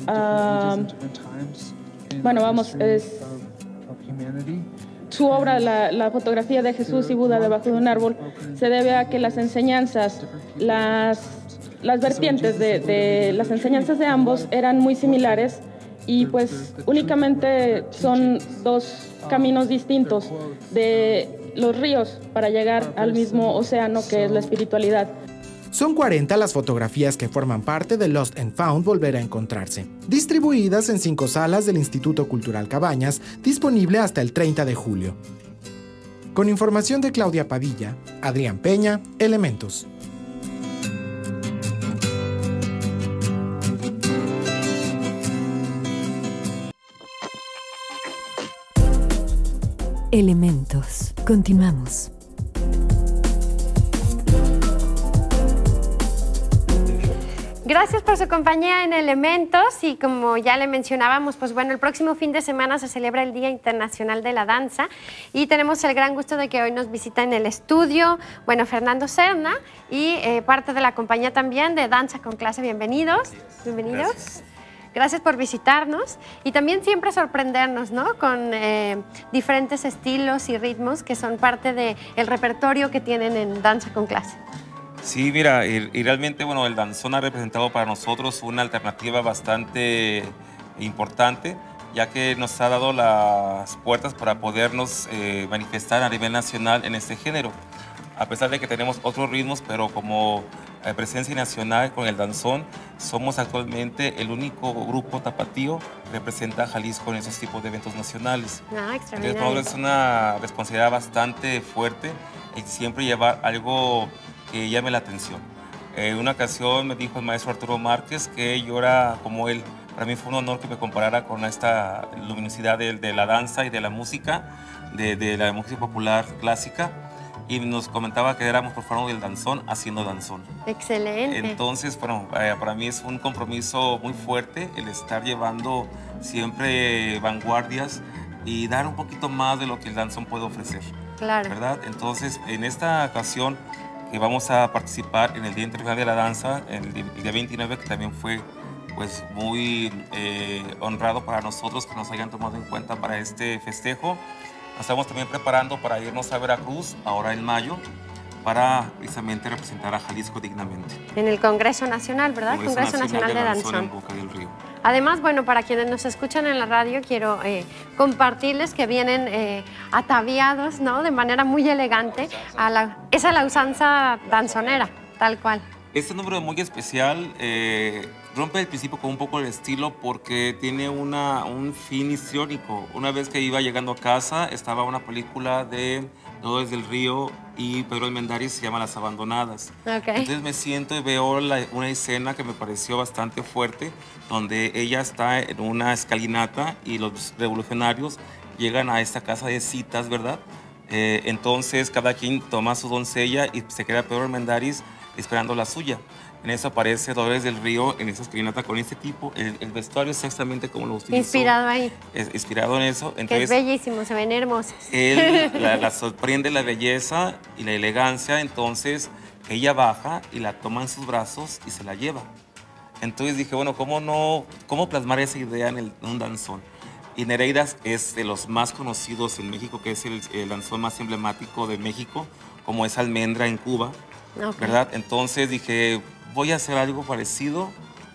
su obra, la fotografía de Jesús y Buda debajo de un árbol, se debe a que las enseñanzas, las vertientes de las enseñanzas de ambos eran muy similares, y únicamente son dos caminos distintos de los ríos para llegar al mismo océano que es la espiritualidad. Son 40 las fotografías que forman parte de Lost and Found, Volver a Encontrarse, distribuidas en 5 salas del Instituto Cultural Cabañas, disponible hasta el 30 de julio. Con información de Claudia Padilla, Adrián Peña, Elementos. Elementos. Continuamos. Gracias por su compañía en Elementos y como ya le mencionábamos, pues bueno, el próximo fin de semana se celebra el Día Internacional de la Danza y tenemos el gran gusto de que hoy nos visita en el estudio, bueno, Fernando Serna y parte de la compañía también de Danza con Clase. Bienvenidos. Bienvenidos. Gracias por visitarnos y también siempre sorprendernos, ¿no? Con diferentes estilos y ritmos que son parte del repertorio que tienen en Danza con Clase. Sí, mira, y realmente, bueno, el danzón ha representado para nosotros una alternativa bastante importante, ya que nos ha dado las puertas para podernos manifestar a nivel nacional en este género. A pesar de que tenemos otros ritmos, pero como presencia nacional con el danzón, somos actualmente el único grupo tapatío que representa a Jalisco en esos tipos de eventos nacionales. Entonces, para nosotros es una responsabilidad bastante fuerte y siempre llevar algo que llame la atención. Una ocasión me dijo el maestro Arturo Márquez que yo era como él. Para mí fue un honor que me comparara con esta luminosidad de la danza y de la música, de la música popular clásica, y nos comentaba que éramos profanos del danzón haciendo danzón. Excelente. Entonces, bueno, para mí es un compromiso muy fuerte el estar llevando siempre vanguardias y dar un poquito más de lo que el danzón puede ofrecer. Claro. ¿Verdad? Entonces, en esta ocasión que vamos a participar en el Día Internacional de la Danza, el día 29, que también fue pues muy honrado para nosotros que nos hayan tomado en cuenta para este festejo. Nos estamos también preparando para irnos a Veracruz, ahora en mayo, para precisamente representar a Jalisco dignamente. En el Congreso Nacional, ¿verdad? Congreso Nacional de Danzón. En Boca del Río. Además, bueno, para quienes nos escuchan en la radio, quiero compartirles que vienen ataviados, ¿no? De manera muy elegante. Es a la usanza danzonera, tal cual. Este número es muy especial. Rompe el principio con un poco el estilo porque tiene un fin histriónico. Una vez que iba llegando a casa, estaba una película de Dolores del Río y Pedro Almendáriz, se llama Las Abandonadas. Okay. Entonces me siento y veo una escena que me pareció bastante fuerte, donde ella está en una escalinata y los revolucionarios llegan a esta casa de citas, ¿verdad? Entonces cada quien toma su doncella y se queda Pedro Almendáriz esperando la suya. En eso aparece Dolores del Río en esa escalinata con este tipo. El vestuario es exactamente como lo utilizó. Inspirado ahí. Inspirado en eso. Entonces, que es bellísimo, se ven hermosas. Él la sorprende la belleza y la elegancia, entonces ella baja y la toma en sus brazos y se la lleva. Entonces dije, bueno, ¿cómo plasmar esa idea en un danzón? Y Nereida es de los más conocidos en México, que es el danzón más emblemático de México, como es Almendra en Cuba. Okay. ¿Verdad? Entonces dije, voy a hacer algo parecido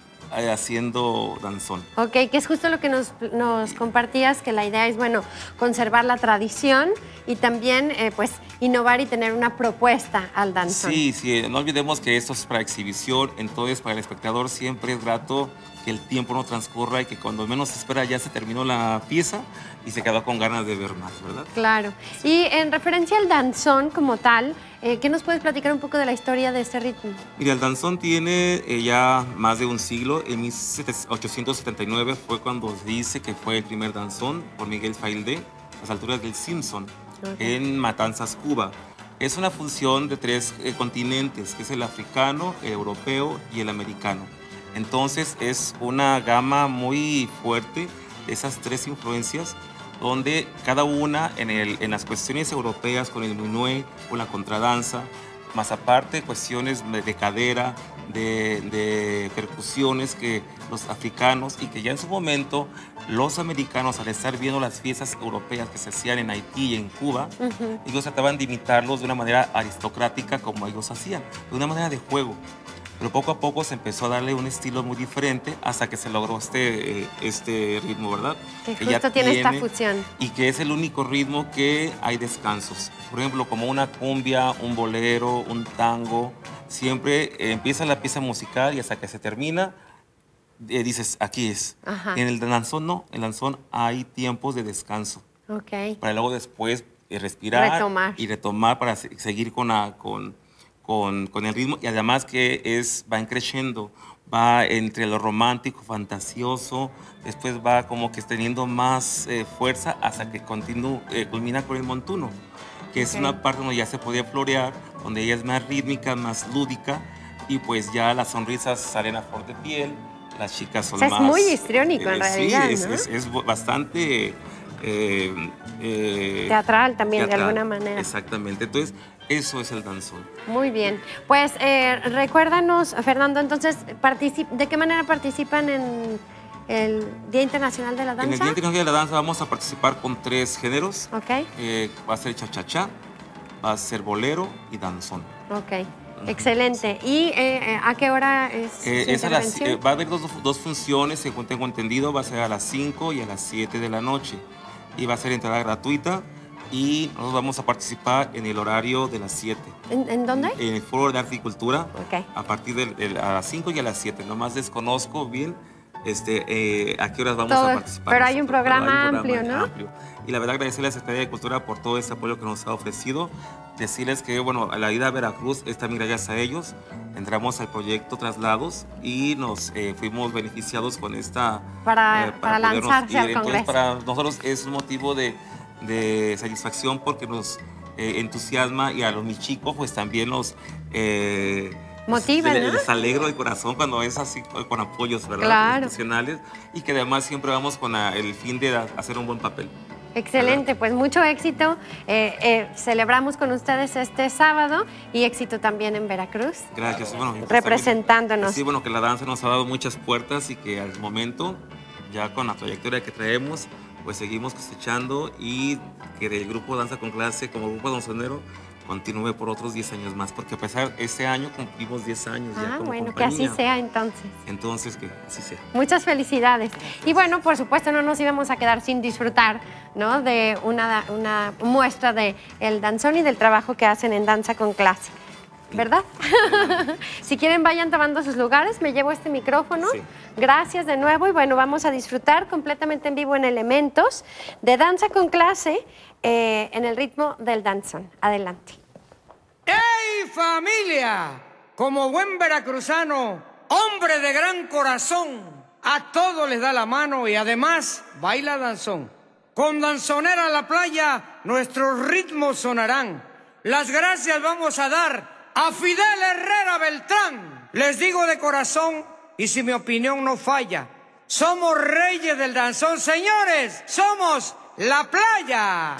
haciendo danzón. Ok, que es justo lo que nos compartías, que la idea es, bueno, conservar la tradición y también, pues, innovar y tener una propuesta al danzón. Sí, no olvidemos que esto es para exhibición, entonces para el espectador siempre es grato que el tiempo no transcurra y que cuando menos se espera ya se terminó la pieza y se quedó con ganas de ver más, ¿verdad? Claro. Sí. Y en referencia al danzón como tal, ¿qué nos puedes platicar un poco de la historia de este ritmo? Mira, el danzón tiene ya más de un siglo. En 1879 fue cuando se dice que fue el primer danzón por Miguel Faildé, a las alturas del Simpson, en Matanzas, Cuba. Es una función de tres continentes, que es el africano, el europeo y el americano. Entonces es una gama muy fuerte de esas tres influencias, donde cada una en las cuestiones europeas con el minué o la contradanza, más aparte cuestiones de cadera, de percusiones que los africanos y que ya en su momento los americanos, al estar viendo las fiestas europeas que se hacían en Haití y en Cuba, ellos trataban de imitarlos de una manera aristocrática como ellos hacían, de una manera de juego. Pero poco a poco se empezó a darle un estilo muy diferente hasta que se logró este ritmo, ¿verdad? Que justo tiene esta fusión. Y que es el único ritmo que hay descansos. Por ejemplo, como una cumbia, un bolero, un tango. Siempre empieza la pieza musical y hasta que se termina, dices, aquí es. Ajá. En el danzón no, en el danzón hay tiempos de descanso. Okay. Para luego después respirar y retomar para seguir con el ritmo, y además que va creciendo, va entre lo romántico, fantasioso, después va como que teniendo más fuerza hasta que culmina con el montuno, que es una parte donde ya se podía florear, donde ella es más rítmica, más lúdica, y pues ya las sonrisas salen a flor de piel, las chicas son es más... muy histriónico en realidad, sí, ¿no? es bastante... teatral también, teatral, de alguna manera. Exactamente, entonces eso es el danzón. Muy bien. Pues recuérdanos, Fernando, entonces, ¿de qué manera participan en el Día Internacional de la Danza? En el Día Internacional de la Danza vamos a participar con 3 géneros. Ok. Va a ser cha-cha-cha, va a ser bolero y danzón. Ok. Excelente. ¿Y a qué hora es su intervención? Va a haber dos funciones, según tengo entendido, va a ser a las 5 y a las 7 de la noche. Y va a ser entrada gratuita y nosotros vamos a participar en el horario de las 7. ¿En dónde? En el Foro de Arte y Cultura, okay. A partir de a las 5 y a las 7. Nomás desconozco bien a qué horas vamos a participar. Pero hay un programa amplio, ¿no? Amplio. Y la verdad agradecerle a la Secretaría de Cultura por todo este apoyo que nos ha ofrecido. Decirles que, bueno, a la ida a Veracruz es también gracias a ellos. Entramos al proyecto Traslados y nos fuimos beneficiados con esta... Para lanzarse al Congreso. Entonces, para nosotros es un motivo de satisfacción porque nos entusiasma y a los mis chicos pues también nos... motiva, ¿no? Les alegro el corazón cuando es así con apoyos, ¿verdad? Claro. Institucionales y que además siempre vamos con el fin de hacer un buen papel. Excelente, pues mucho éxito. Celebramos con ustedes este sábado y éxito también en Veracruz. Gracias. Bueno, representándonos. Sí, bueno, que la danza nos ha dado muchas puertas y que al momento, ya con la trayectoria que traemos, pues seguimos cosechando y que el grupo Danza con Clase, como grupo danzonero, continúe por otros 10 años más, porque a pesar de este año cumplimos 10 años ya como bueno, compañía. que así sea entonces. Entonces, que así sea. Muchas felicidades. Y bueno, por supuesto, no nos íbamos a quedar sin disfrutar, ¿no?, de una muestra del danzón y del trabajo que hacen en Danza con Clase, ¿verdad? Si quieren, vayan tomando sus lugares. Me llevo este micrófono. Sí. Gracias de nuevo. Y bueno, vamos a disfrutar completamente en vivo en Elementos de Danza con Clase en el ritmo del danzón. Adelante. ¡Hey, familia! Como buen veracruzano, hombre de gran corazón, a todos les da la mano y además baila danzón. Con Danzonera a la playa, nuestros ritmos sonarán. Las gracias vamos a dar a Fidel Herrera Beltrán. Les digo de corazón, y si mi opinión no falla, somos reyes del danzón, señores, somos La Playa.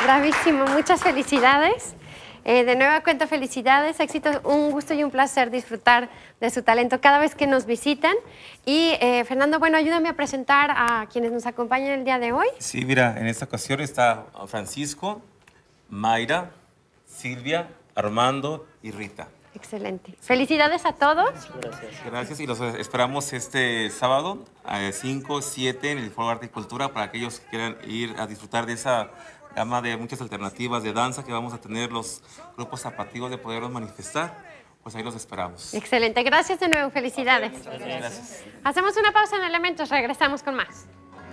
Bravísimo, muchas felicidades. De nueva cuenta, felicidades, éxitos, un gusto y un placer disfrutar de su talento cada vez que nos visitan. Y Fernando, bueno, ayúdame a presentar a quienes nos acompañan el día de hoy. Sí, mira, en esta ocasión está Francisco, Mayra, Silvia, Armando y Rita. Excelente. Felicidades a todos. Gracias y los esperamos este sábado a 5, 7 en el Foro Arte y Cultura para aquellos que quieran ir a disfrutar de esa gama de muchas alternativas de danza que vamos a tener los grupos zapativos de poderlos manifestar. Pues ahí los esperamos. Excelente. Gracias de nuevo. Felicidades. Gracias. Hacemos una pausa en Elementos. Regresamos con más.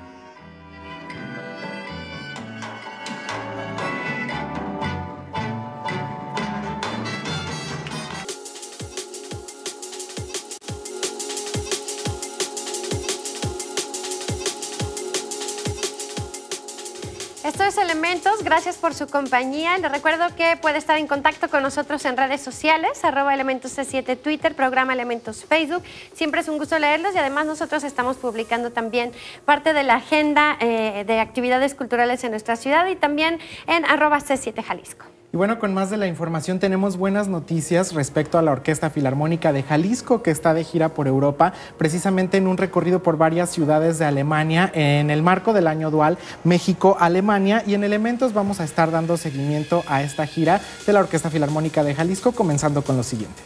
Esto es Elementos, gracias por su compañía. Les recuerdo que puede estar en contacto con nosotros en redes sociales, @ElementosC7 Twitter, programa Elementos Facebook. Siempre es un gusto leerlos y además nosotros estamos publicando también parte de la agenda de actividades culturales en nuestra ciudad y también en @C7 Jalisco. Y bueno, con más de la información tenemos buenas noticias respecto a la Orquesta Filarmónica de Jalisco, que está de gira por Europa, precisamente en un recorrido por varias ciudades de Alemania en el marco del año dual México-Alemania. Y en Elementos vamos a estar dando seguimiento a esta gira de la Orquesta Filarmónica de Jalisco, comenzando con lo siguiente.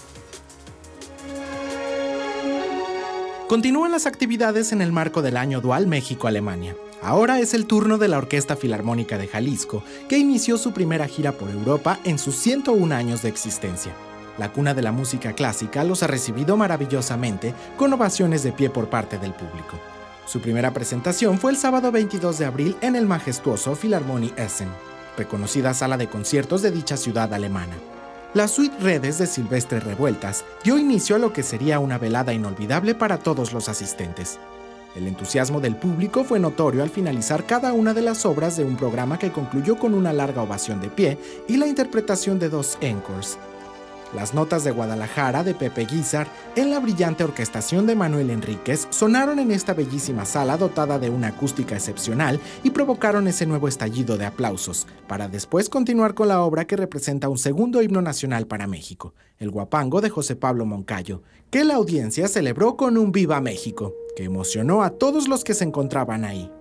Continúan las actividades en el marco del año dual México-Alemania. Ahora es el turno de la Orquesta Filarmónica de Jalisco, que inició su primera gira por Europa en sus 101 años de existencia. La cuna de la música clásica los ha recibido maravillosamente, con ovaciones de pie por parte del público. Su primera presentación fue el sábado 22 de abril en el majestuoso Philharmonie Essen, reconocida sala de conciertos de dicha ciudad alemana. La suite Redes de Silvestre Revueltas dio inicio a lo que sería una velada inolvidable para todos los asistentes. El entusiasmo del público fue notorio al finalizar cada una de las obras de un programa que concluyó con una larga ovación de pie y la interpretación de 2 encores. Las notas de Guadalajara de Pepe Guizar en la brillante orquestación de Manuel Enríquez sonaron en esta bellísima sala dotada de una acústica excepcional y provocaron ese nuevo estallido de aplausos, para después continuar con la obra que representa un segundo himno nacional para México, el Guapango de José Pablo Moncayo, que la audiencia celebró con un Viva México, que emocionó a todos los que se encontraban ahí.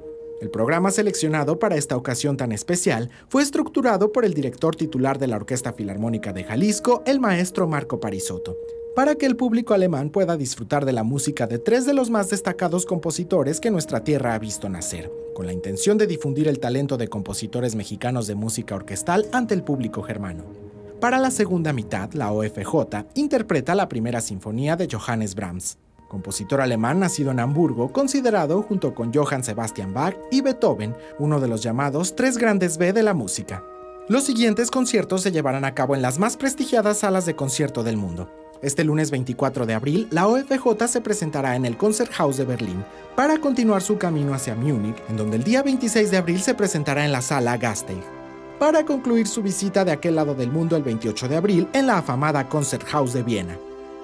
El programa seleccionado para esta ocasión tan especial fue estructurado por el director titular de la Orquesta Filarmónica de Jalisco, el maestro Marco Parisotto, para que el público alemán pueda disfrutar de la música de 3 de los más destacados compositores que nuestra tierra ha visto nacer, con la intención de difundir el talento de compositores mexicanos de música orquestal ante el público germano. Para la segunda mitad, la OFJ interpreta la primera sinfonía de Johannes Brahms, compositor alemán nacido en Hamburgo, considerado junto con Johann Sebastian Bach y Beethoven, uno de los llamados 3 grandes B de la música. Los siguientes conciertos se llevarán a cabo en las más prestigiadas salas de concierto del mundo. Este lunes 24 de abril, la OFJ se presentará en el Konzerthaus de Berlín para continuar su camino hacia Múnich, en donde el día 26 de abril se presentará en la sala Gasteig, para concluir su visita de aquel lado del mundo el 28 de abril en la afamada Konzerthaus de Viena.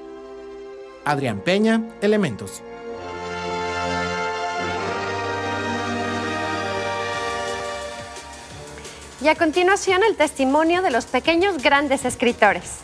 Adrián Peña, Elementos. Y a continuación el testimonio de los pequeños grandes escritores.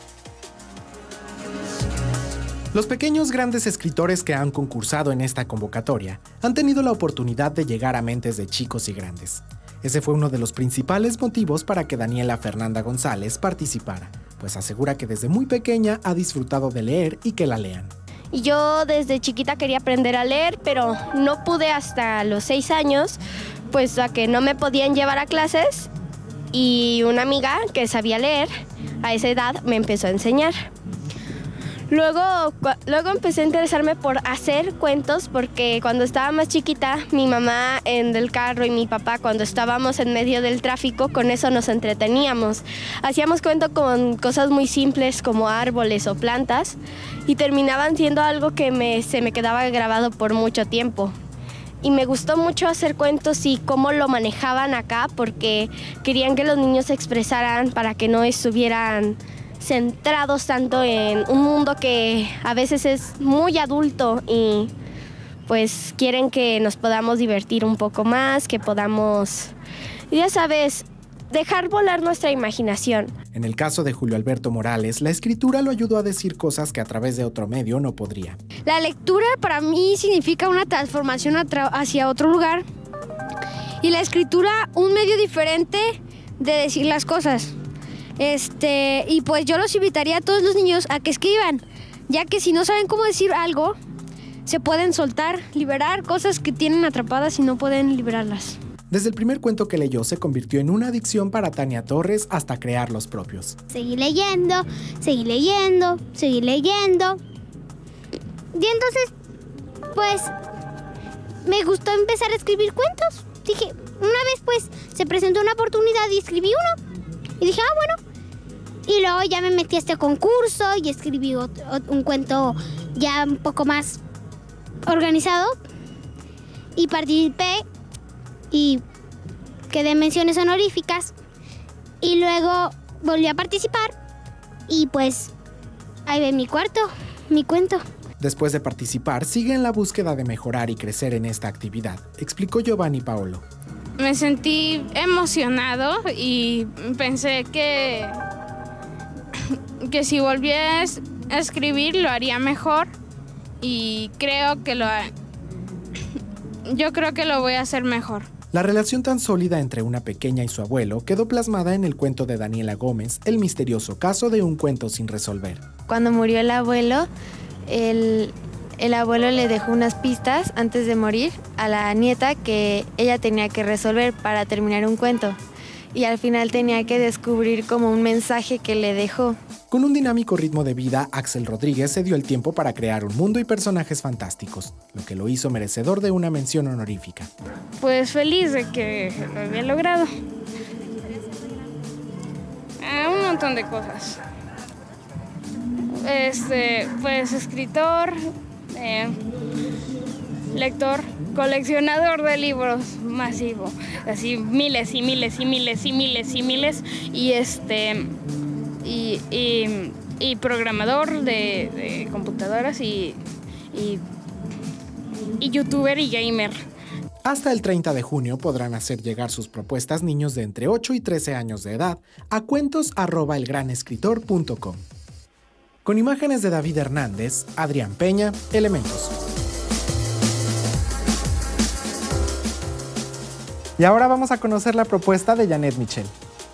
Los pequeños grandes escritores que han concursado en esta convocatoria han tenido la oportunidad de llegar a mentes de chicos y grandes. Ese fue uno de los principales motivos para que Daniela Fernanda González participara, pues asegura que desde muy pequeña ha disfrutado de leer y que la lean. Yo desde chiquita quería aprender a leer, pero no pude hasta los 6 años, pues a que no me podían llevar a clases y una amiga que sabía leer a esa edad me empezó a enseñar. Luego empecé a interesarme por hacer cuentos porque cuando estaba más chiquita, mi mamá en el carro y mi papá cuando estábamos en medio del tráfico, con eso nos entreteníamos. Hacíamos cuentos con cosas muy simples como árboles o plantas y terminaban siendo algo que se me quedaba grabado por mucho tiempo. Y me gustó mucho hacer cuentos y cómo lo manejaban acá porque querían que los niños se expresaran para que no estuvieran centrados tanto en un mundo que a veces es muy adulto y pues quieren que nos podamos divertir un poco más, que podamos ya sabes, dejar volar nuestra imaginación. En el caso de Julio Alberto Morales, la escritura lo ayudó a decir cosas que a través de otro medio no podría. La lectura para mí significa una transformación hacia otro lugar y la escritura un medio diferente de decir las cosas. Y pues yo los invitaría a todos los niños a que escriban, ya que si no saben cómo decir algo, se pueden soltar, liberar cosas que tienen atrapadas y no pueden liberarlas. Desde el primer cuento que leyó se convirtió en una adicción para Tania Torres hasta crear los propios. Seguí leyendo, seguí leyendo, seguí leyendo. Y entonces, pues, me gustó empezar a escribir cuentos. Dije, una vez pues se presentó una oportunidad y escribí uno. Y dije, bueno. Y luego ya me metí a este concurso y escribí un cuento ya un poco más organizado. Y participé y quedé en menciones honoríficas. Y luego volví a participar y pues ahí ve mi cuento. Después de participar, sigue en la búsqueda de mejorar y crecer en esta actividad, explicó Giovanni Paolo. Me sentí emocionado y pensé que si volviera a escribir lo haría mejor y yo creo que lo voy a hacer mejor. La relación tan sólida entre una pequeña y su abuelo quedó plasmada en el cuento de Daniela Gómez, El misterioso caso de un cuento sin resolver. Cuando murió el abuelo, el abuelo le dejó unas pistas antes de morir a la nieta que ella tenía que resolver para terminar un cuento. Y al final tenía que descubrir como un mensaje que le dejó. Con un dinámico ritmo de vida, Axel Rodríguez se dio el tiempo para crear un mundo y personajes fantásticos, lo que lo hizo merecedor de una mención honorífica. Pues feliz de que lo había logrado. Un montón de cosas. Pues escritor, lector, coleccionador de libros masivo, así miles y miles y miles y miles y miles, y programador de computadoras y youtuber y gamer. Hasta el 30 de junio podrán hacer llegar sus propuestas niños de entre 8 y 13 años de edad a cuentos@elgranescritor.com. Con imágenes de David Hernández, Adrián Peña, Elementos. Y ahora vamos a conocer la propuesta de Janet Michel.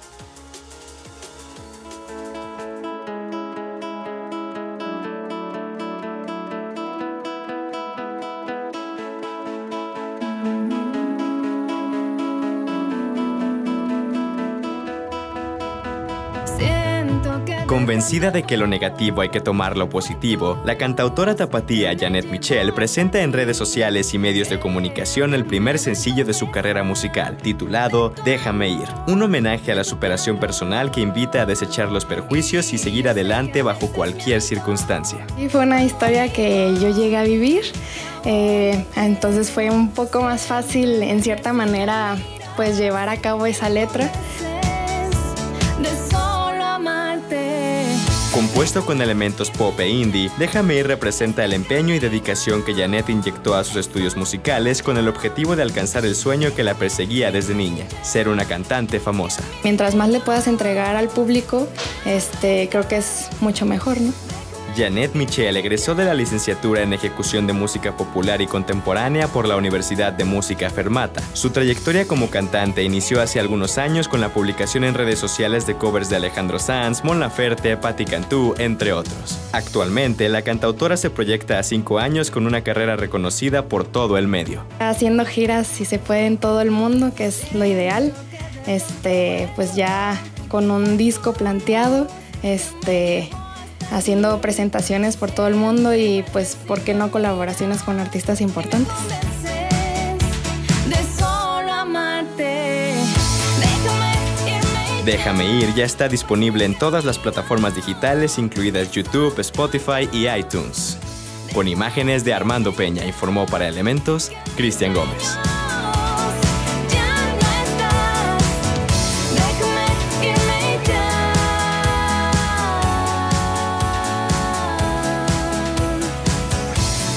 Convencida de que lo negativo hay que tomarlo positivo, la cantautora tapatía Janet Michel presenta en redes sociales y medios de comunicación el primer sencillo de su carrera musical, titulado Déjame ir, un homenaje a la superación personal que invita a desechar los perjuicios y seguir adelante bajo cualquier circunstancia. Y fue una historia que yo llegué a vivir, entonces fue un poco más fácil en cierta manera pues llevar a cabo esa letra. Compuesto con elementos pop e indie, Déjame ir representa el empeño y dedicación que Janet inyectó a sus estudios musicales con el objetivo de alcanzar el sueño que la perseguía desde niña, ser una cantante famosa. Mientras más le puedas entregar al público, creo que es mucho mejor, ¿no? Janet Michel egresó de la licenciatura en Ejecución de Música Popular y Contemporánea por la Universidad de Música Fermata. Su trayectoria como cantante inició hace algunos años con la publicación en redes sociales de covers de Alejandro Sanz, Mon Laferte, Patti Cantú, entre otros. Actualmente, la cantautora se proyecta a 5 años con una carrera reconocida por todo el medio. Haciendo giras, si se puede, en todo el mundo, que es lo ideal. Pues ya con un disco planteado, haciendo presentaciones por todo el mundo y pues, ¿por qué no colaboraciones con artistas importantes? Déjame ir ya está disponible en todas las plataformas digitales, incluidas YouTube, Spotify y iTunes. Con imágenes de Armando Peña, informó para Elementos, Cristian Gómez.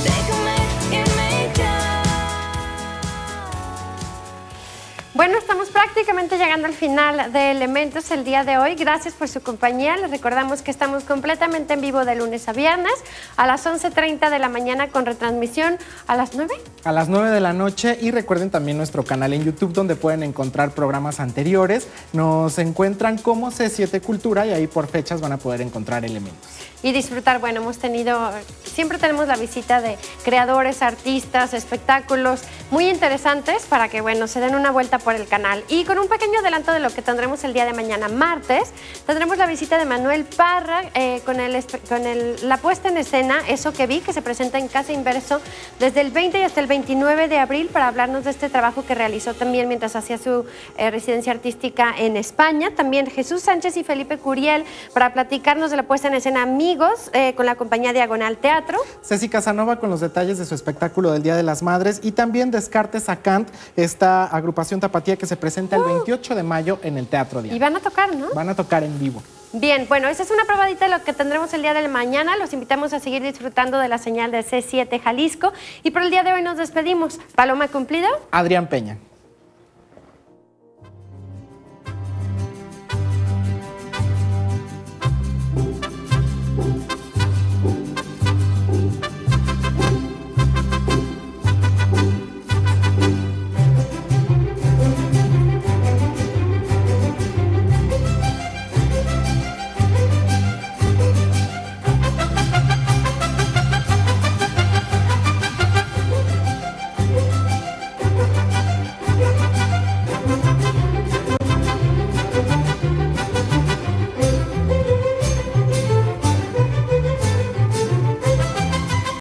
Bueno, estamos prácticamente llegando al final de Elementos el día de hoy. Gracias por su compañía. Les recordamos que estamos completamente en vivo de lunes a viernes a las 11:30 de la mañana con retransmisión a las 9. A las 9 de la noche, y recuerden también nuestro canal en YouTube donde pueden encontrar programas anteriores. Nos encuentran como C7 Cultura y ahí por fechas van a poder encontrar Elementos. Y disfrutar, bueno, siempre tenemos la visita de creadores, artistas, espectáculos muy interesantes para que, bueno, se den una vuelta por el canal. Y con un pequeño adelanto de lo que tendremos el día de mañana, martes, tendremos la visita de Manuel Parra con la puesta en escena Eso que vi, que se presenta en Casa Inverso desde el 20 y hasta el 29 de abril para hablarnos de este trabajo que realizó también mientras hacía su residencia artística en España. También Jesús Sánchez y Felipe Curiel para platicarnos de la puesta en escena Amigos con la compañía Diagonal Teatro. Ceci Casanova con los detalles de su espectáculo del Día de las Madres, y también Descartes a Kant, esta agrupación tapatía que se presenta el 28 de mayo en el Teatro Diana. Y van a tocar, ¿no? Van a tocar en vivo. Bien, bueno, esa es una probadita de lo que tendremos el día de mañana. Los invitamos a seguir disfrutando de la señal de C7 Jalisco. Y por el día de hoy nos despedimos. Paloma Cumplido. Adrián Peña.